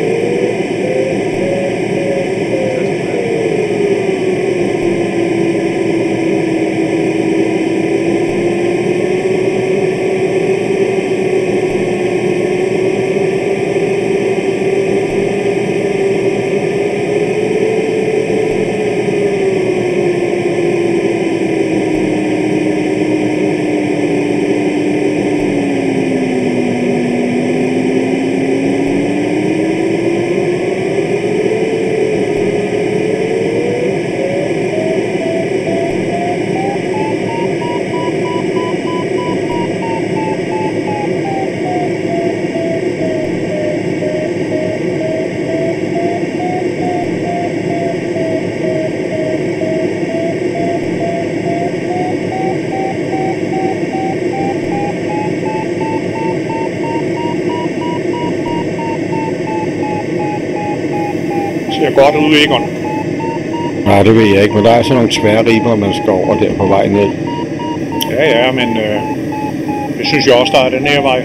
Ser godt ud, Egon. Nej, det ved jeg ikke, men der er sådan nogle svære riber, man skal over der på vej ned. Ja, ja, men øh, det synes jeg også, der er den her vej.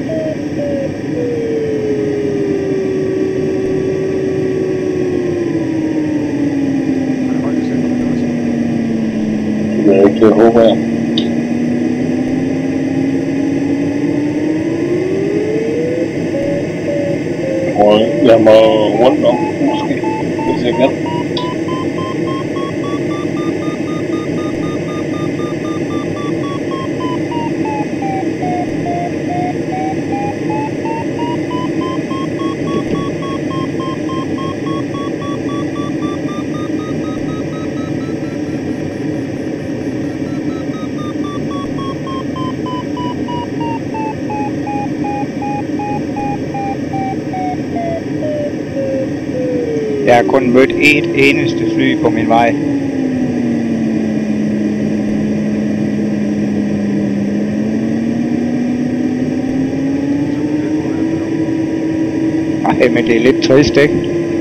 Det er ikke det, håber jeg. Og jeg må rundt om, måske, hvis jeg kan. Jeg har kun mødt et eneste fly på min vej. Ej, men det er lidt trist, ikke?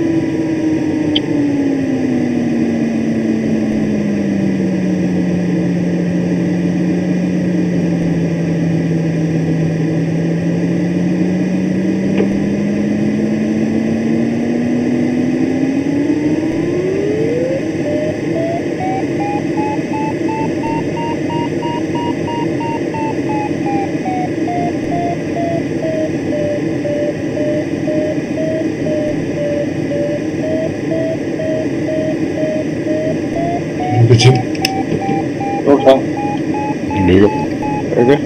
Tim. Jo, tak. Lykke. Okay.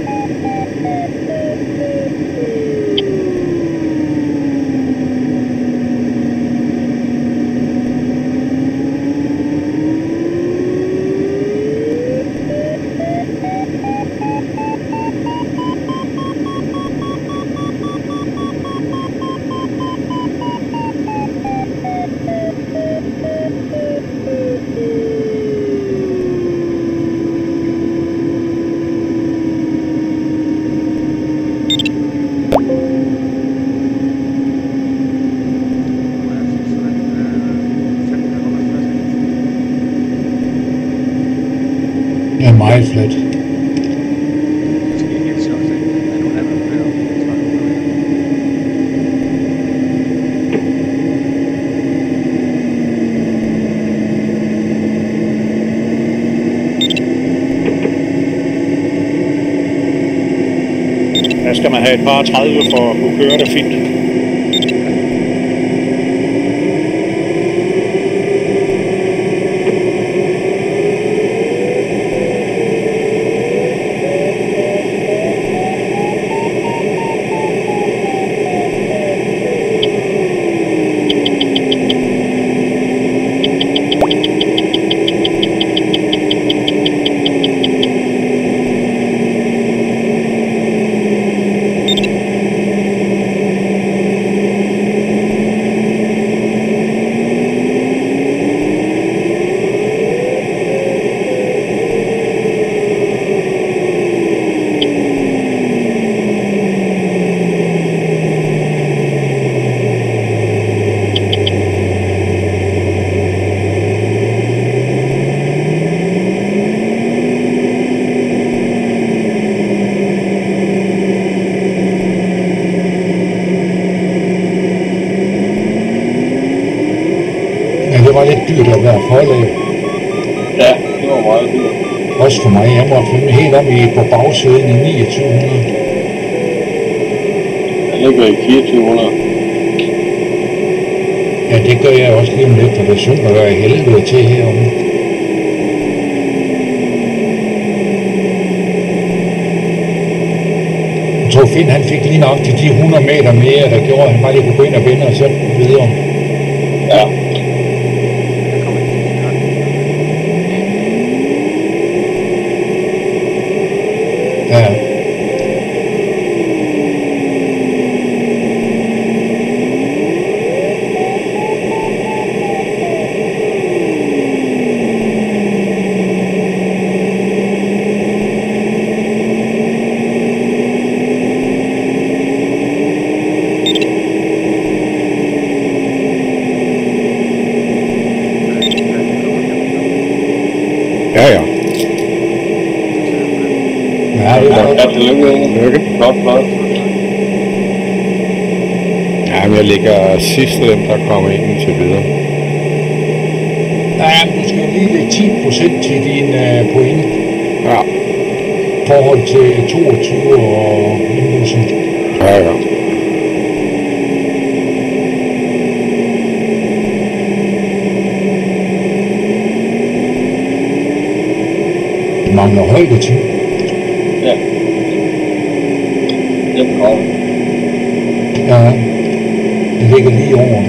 Ja, meget flat. Der skal man have et par tredive for at kunne køre det fint. var lidt dyrt at være forlav. Ja, det var meget dyrt. Også for mig. Jeg måtte finde helt om i på bagsiden i niogtyve hundrede. Jeg ligger i fireogtyve hundrede. Ja, det gør jeg også lige om lidt, for det synker jo af helvede til herude. Jeg tror Finn, han fik lige nok de, de hundrede meter mere, der gjorde, at han bare lige kunne gå ind og vinde og så videre. Ja. Der kommer ikke helt ret. Ja. Ja, ja. Ja, det er Ja, tillykke. Lykke. Godt, godt. Ja, men jeg ligger sidst af dem, der kommer ind til videre. ja, men du skal jo lige lægge ti procent til din uh, point Ja, i forhold til toogtyve og indbussen. ja, ja. Du mangler højde til. Ja. Det er godt. Ja, det ligger lige over.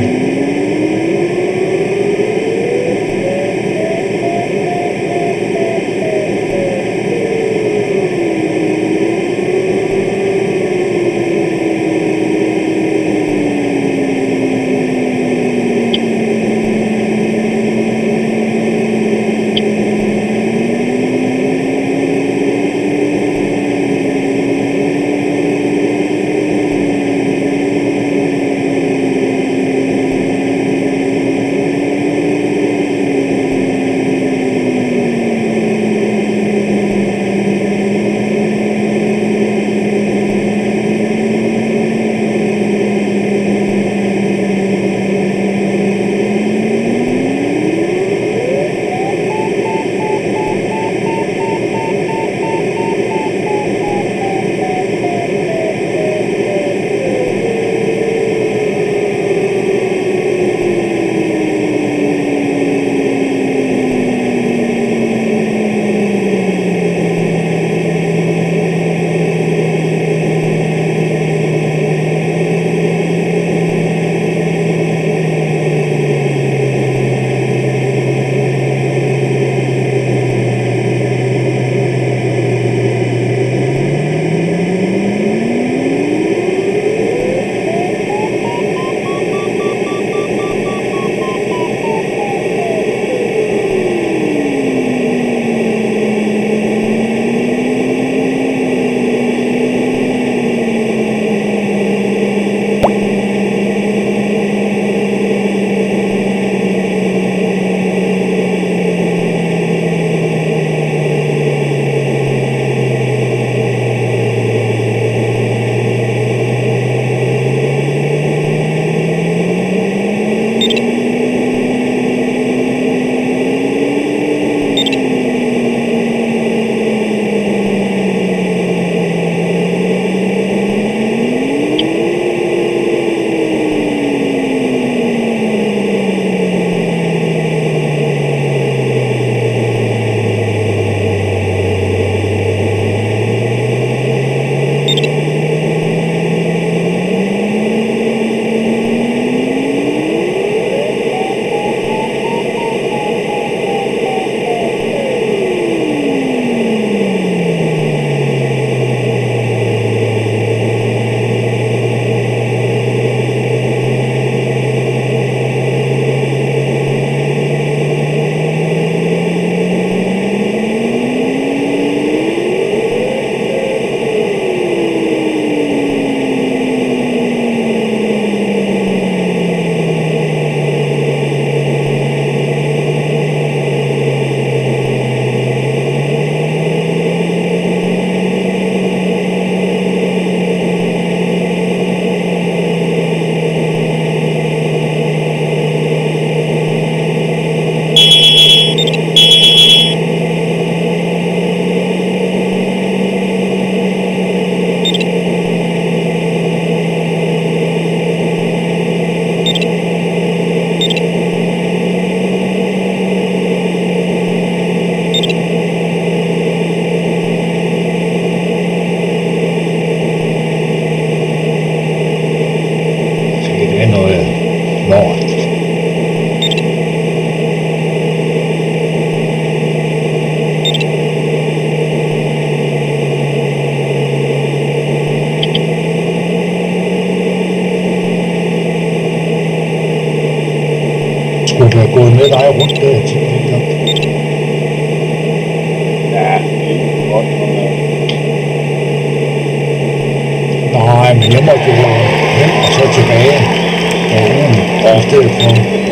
måtte have gået med dig rundt der til det. Ja, det er godt. Nej, men jeg måtte jo hen og så tilbage. Ja, i stedet for.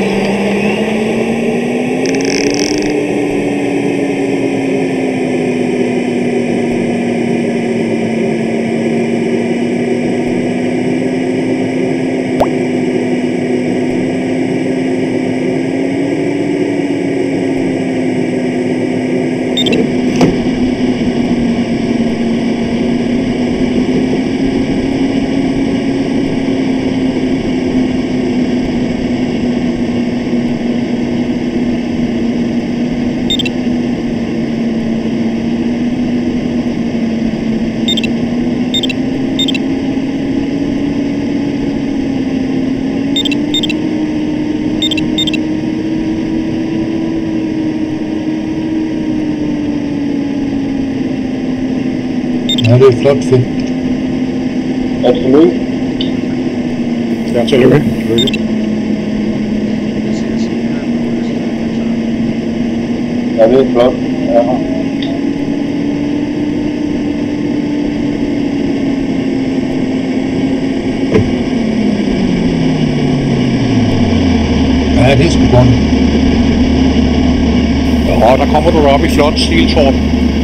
Ja, det er flot, Finn. Absolut. Ja, tillykke. Tillykke. Jeg siger, sige, at Ja, det er flot. Ja. Ja, det er sgu godt. Og der kommer du op i flot stil, Torben.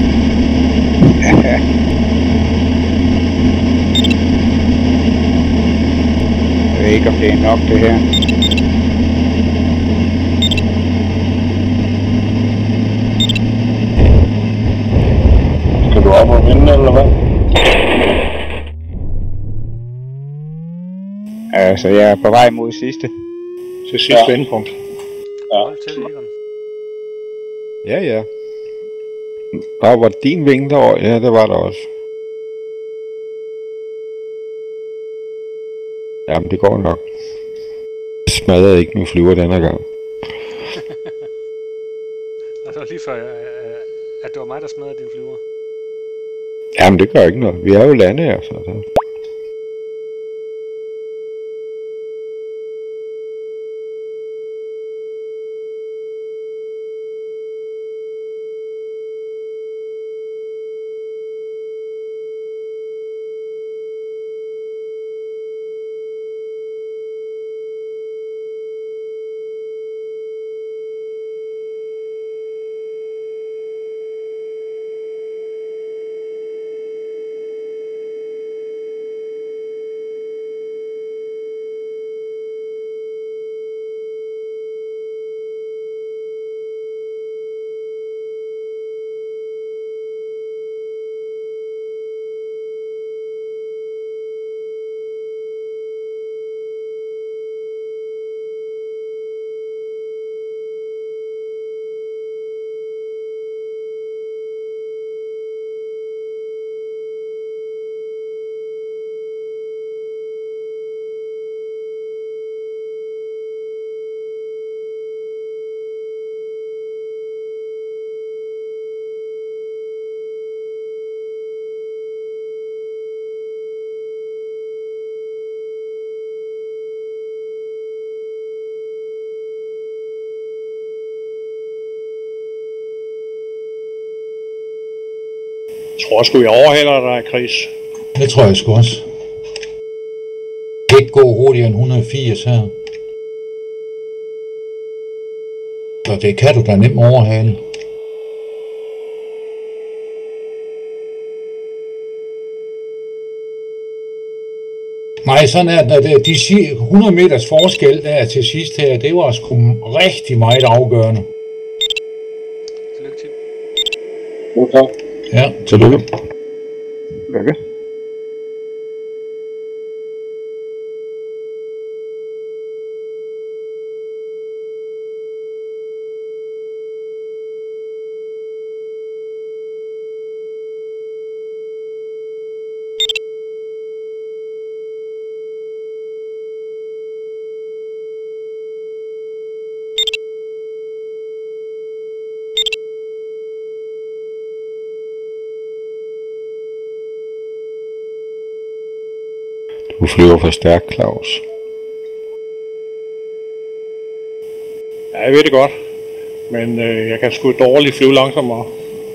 Jeg ved ikke, om det er nok, det her. Skal du op og vinde, eller hvad? Altså, jeg er på vej mod sidste. Til sidste ja. vendepunkt. Ja. hold til, Egon. Ja, ja. Og var din vinge derovre? Ja, det var der også. Jamen, det går nok. Jeg smadrede ikke min flyver denne gang. Og det var lige før, øh, at det var mig, der smadrede din flyver. Jamen, det gør ikke noget. Vi er jo lande her, så der. Jeg tror sgu, jeg overhælder dig, Chris. Det tror jeg sgu også. Det kan ikke gå hurtigere end et hundrede og firs her. Så det kan du da nemt overhale. Nej, sådan er det. De hundrede meters forskel der til sidst her, det var sgu rigtig meget afgørende. Tillykke, Tim. Okay. Ja, Tillykke. Lykke. Du flyver for stærkt, Claus. Ja, jeg ved det godt. Men øh, jeg kan sgu dårligt flyve langsommere.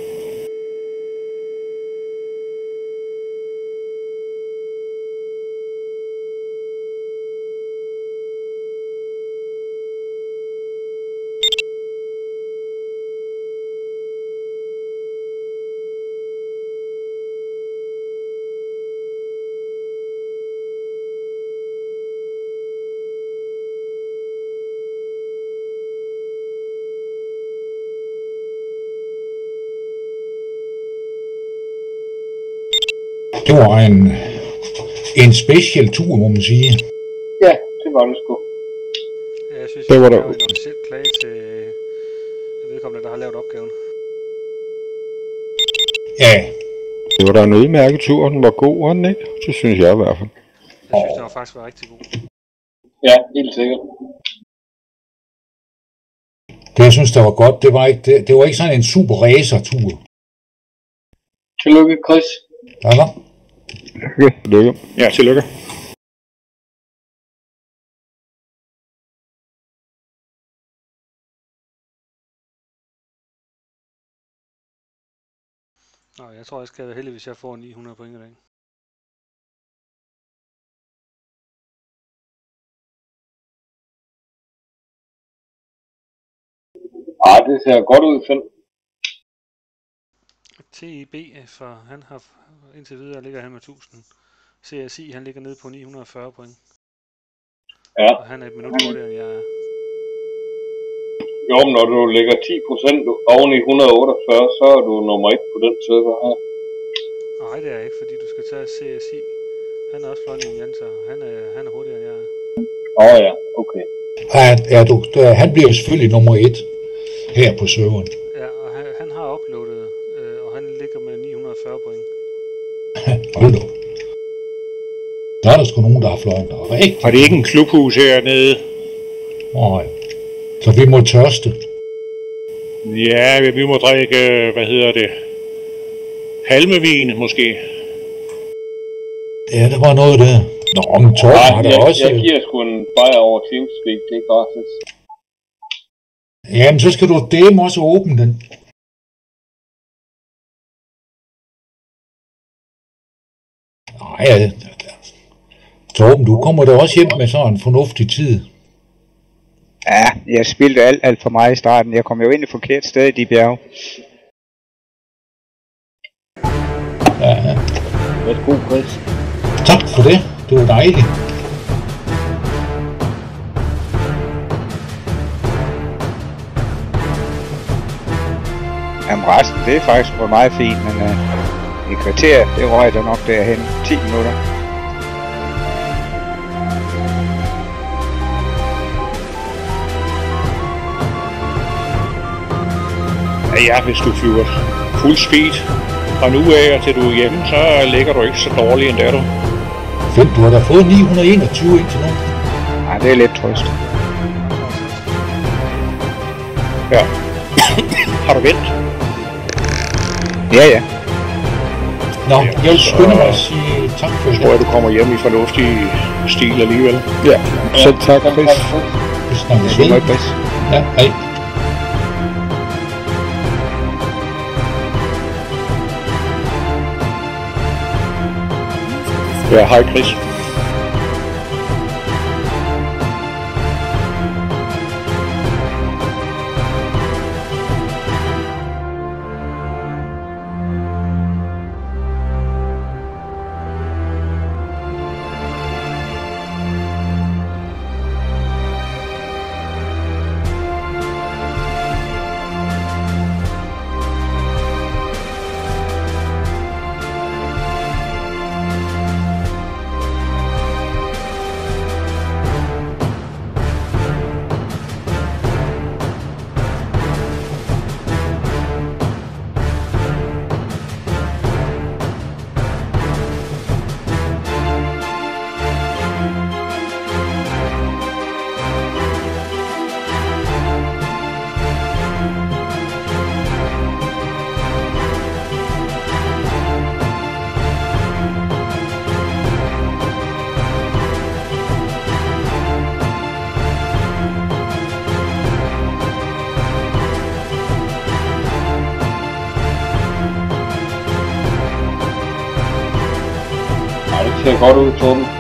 Det var en, en special tur, må man sige. Ja, det var det sgu. Ja, jeg synes, Det jeg var skal da- lave en officiel klage til vedkommende, der har lavet opgaven. Ja, Det var da en udmærket tur, den var god, var den ikke? Det synes jeg i hvert fald. Jeg synes, det var faktisk var rigtig god. Ja, helt sikkert. det jeg synes, der var godt, det var ikke, det, det var ikke sådan en super racer-tur. Tillykke, Chris. Der var. Okay, lykke. Ja, tillykke. Nå, jeg tror, jeg skal være heldig, hvis jeg får ni hundrede point i dag. Ah, det ser godt ud, Finn. T I B, for han har indtil videre ligger han med tusind. C S I, han ligger nede på ni hundrede og fyrre point. Ja. Og han er et minut hurtigere, end jeg er. Jo, men når du lægger ti procent oven i et hundrede og otteogfyrre, så er du nummer et på den server her. Nej, det er jeg ikke, fordi du skal tage C S I. Han er også flot i Jens, og han er, han er hurtigere, end jeg er. Åh oh, ja, okay. Er, er du, der, han bliver selvfølgelig nummer et her på serveren. Ja, og han, han har uploadet, øh, og han ligger med ni hundrede og fyrre point. Hold nu. Der er der sgu nogen, der har fløjet der. Rigtig. Har det ikke en klubhus hernede? Nej. Så vi må tørste. Ja, vi må drikke, hvad hedder det? Halmevin, måske. Ja, der var noget der. Nå, men Torben har Nej, der jeg, også. jeg giver sgu en bajer over Teamspeak, det er gratis. Jamen, så skal du dem også åbne den. Nej, ja. Torben, du kommer da også hjem med sådan en fornuftig tid. Ja, jeg spildte alt, alt for meget i starten. Jeg kom jo ind i forkert sted i de bjerge. Ja, Værsgo, Chris. tak for det. Det var dejligt. Jamen resten, det er faktisk for meget fint, men uh, i kvarter, det røg der nok derhen. ti minutter. Ja, hvis du flyver fuld speed, og nu af og til du er hjemme, så ligger du ikke så dårligt endda du. Fedt, du har da fået ni hundrede og enogtyve indtil nu. Nej, det er lidt trøst. Ja. Har du vendt? Ja, ja. Nå, jeg vil skynde mig at sige tak for i Jeg tror, dag. at du kommer hjem i fornuftig stil alligevel. Ja, selv tak, Chris. Vi snakkes Det er ved. meget Chris. Ja, hej. Ja, hej Chris. Ja, det ser godt ud, Torben.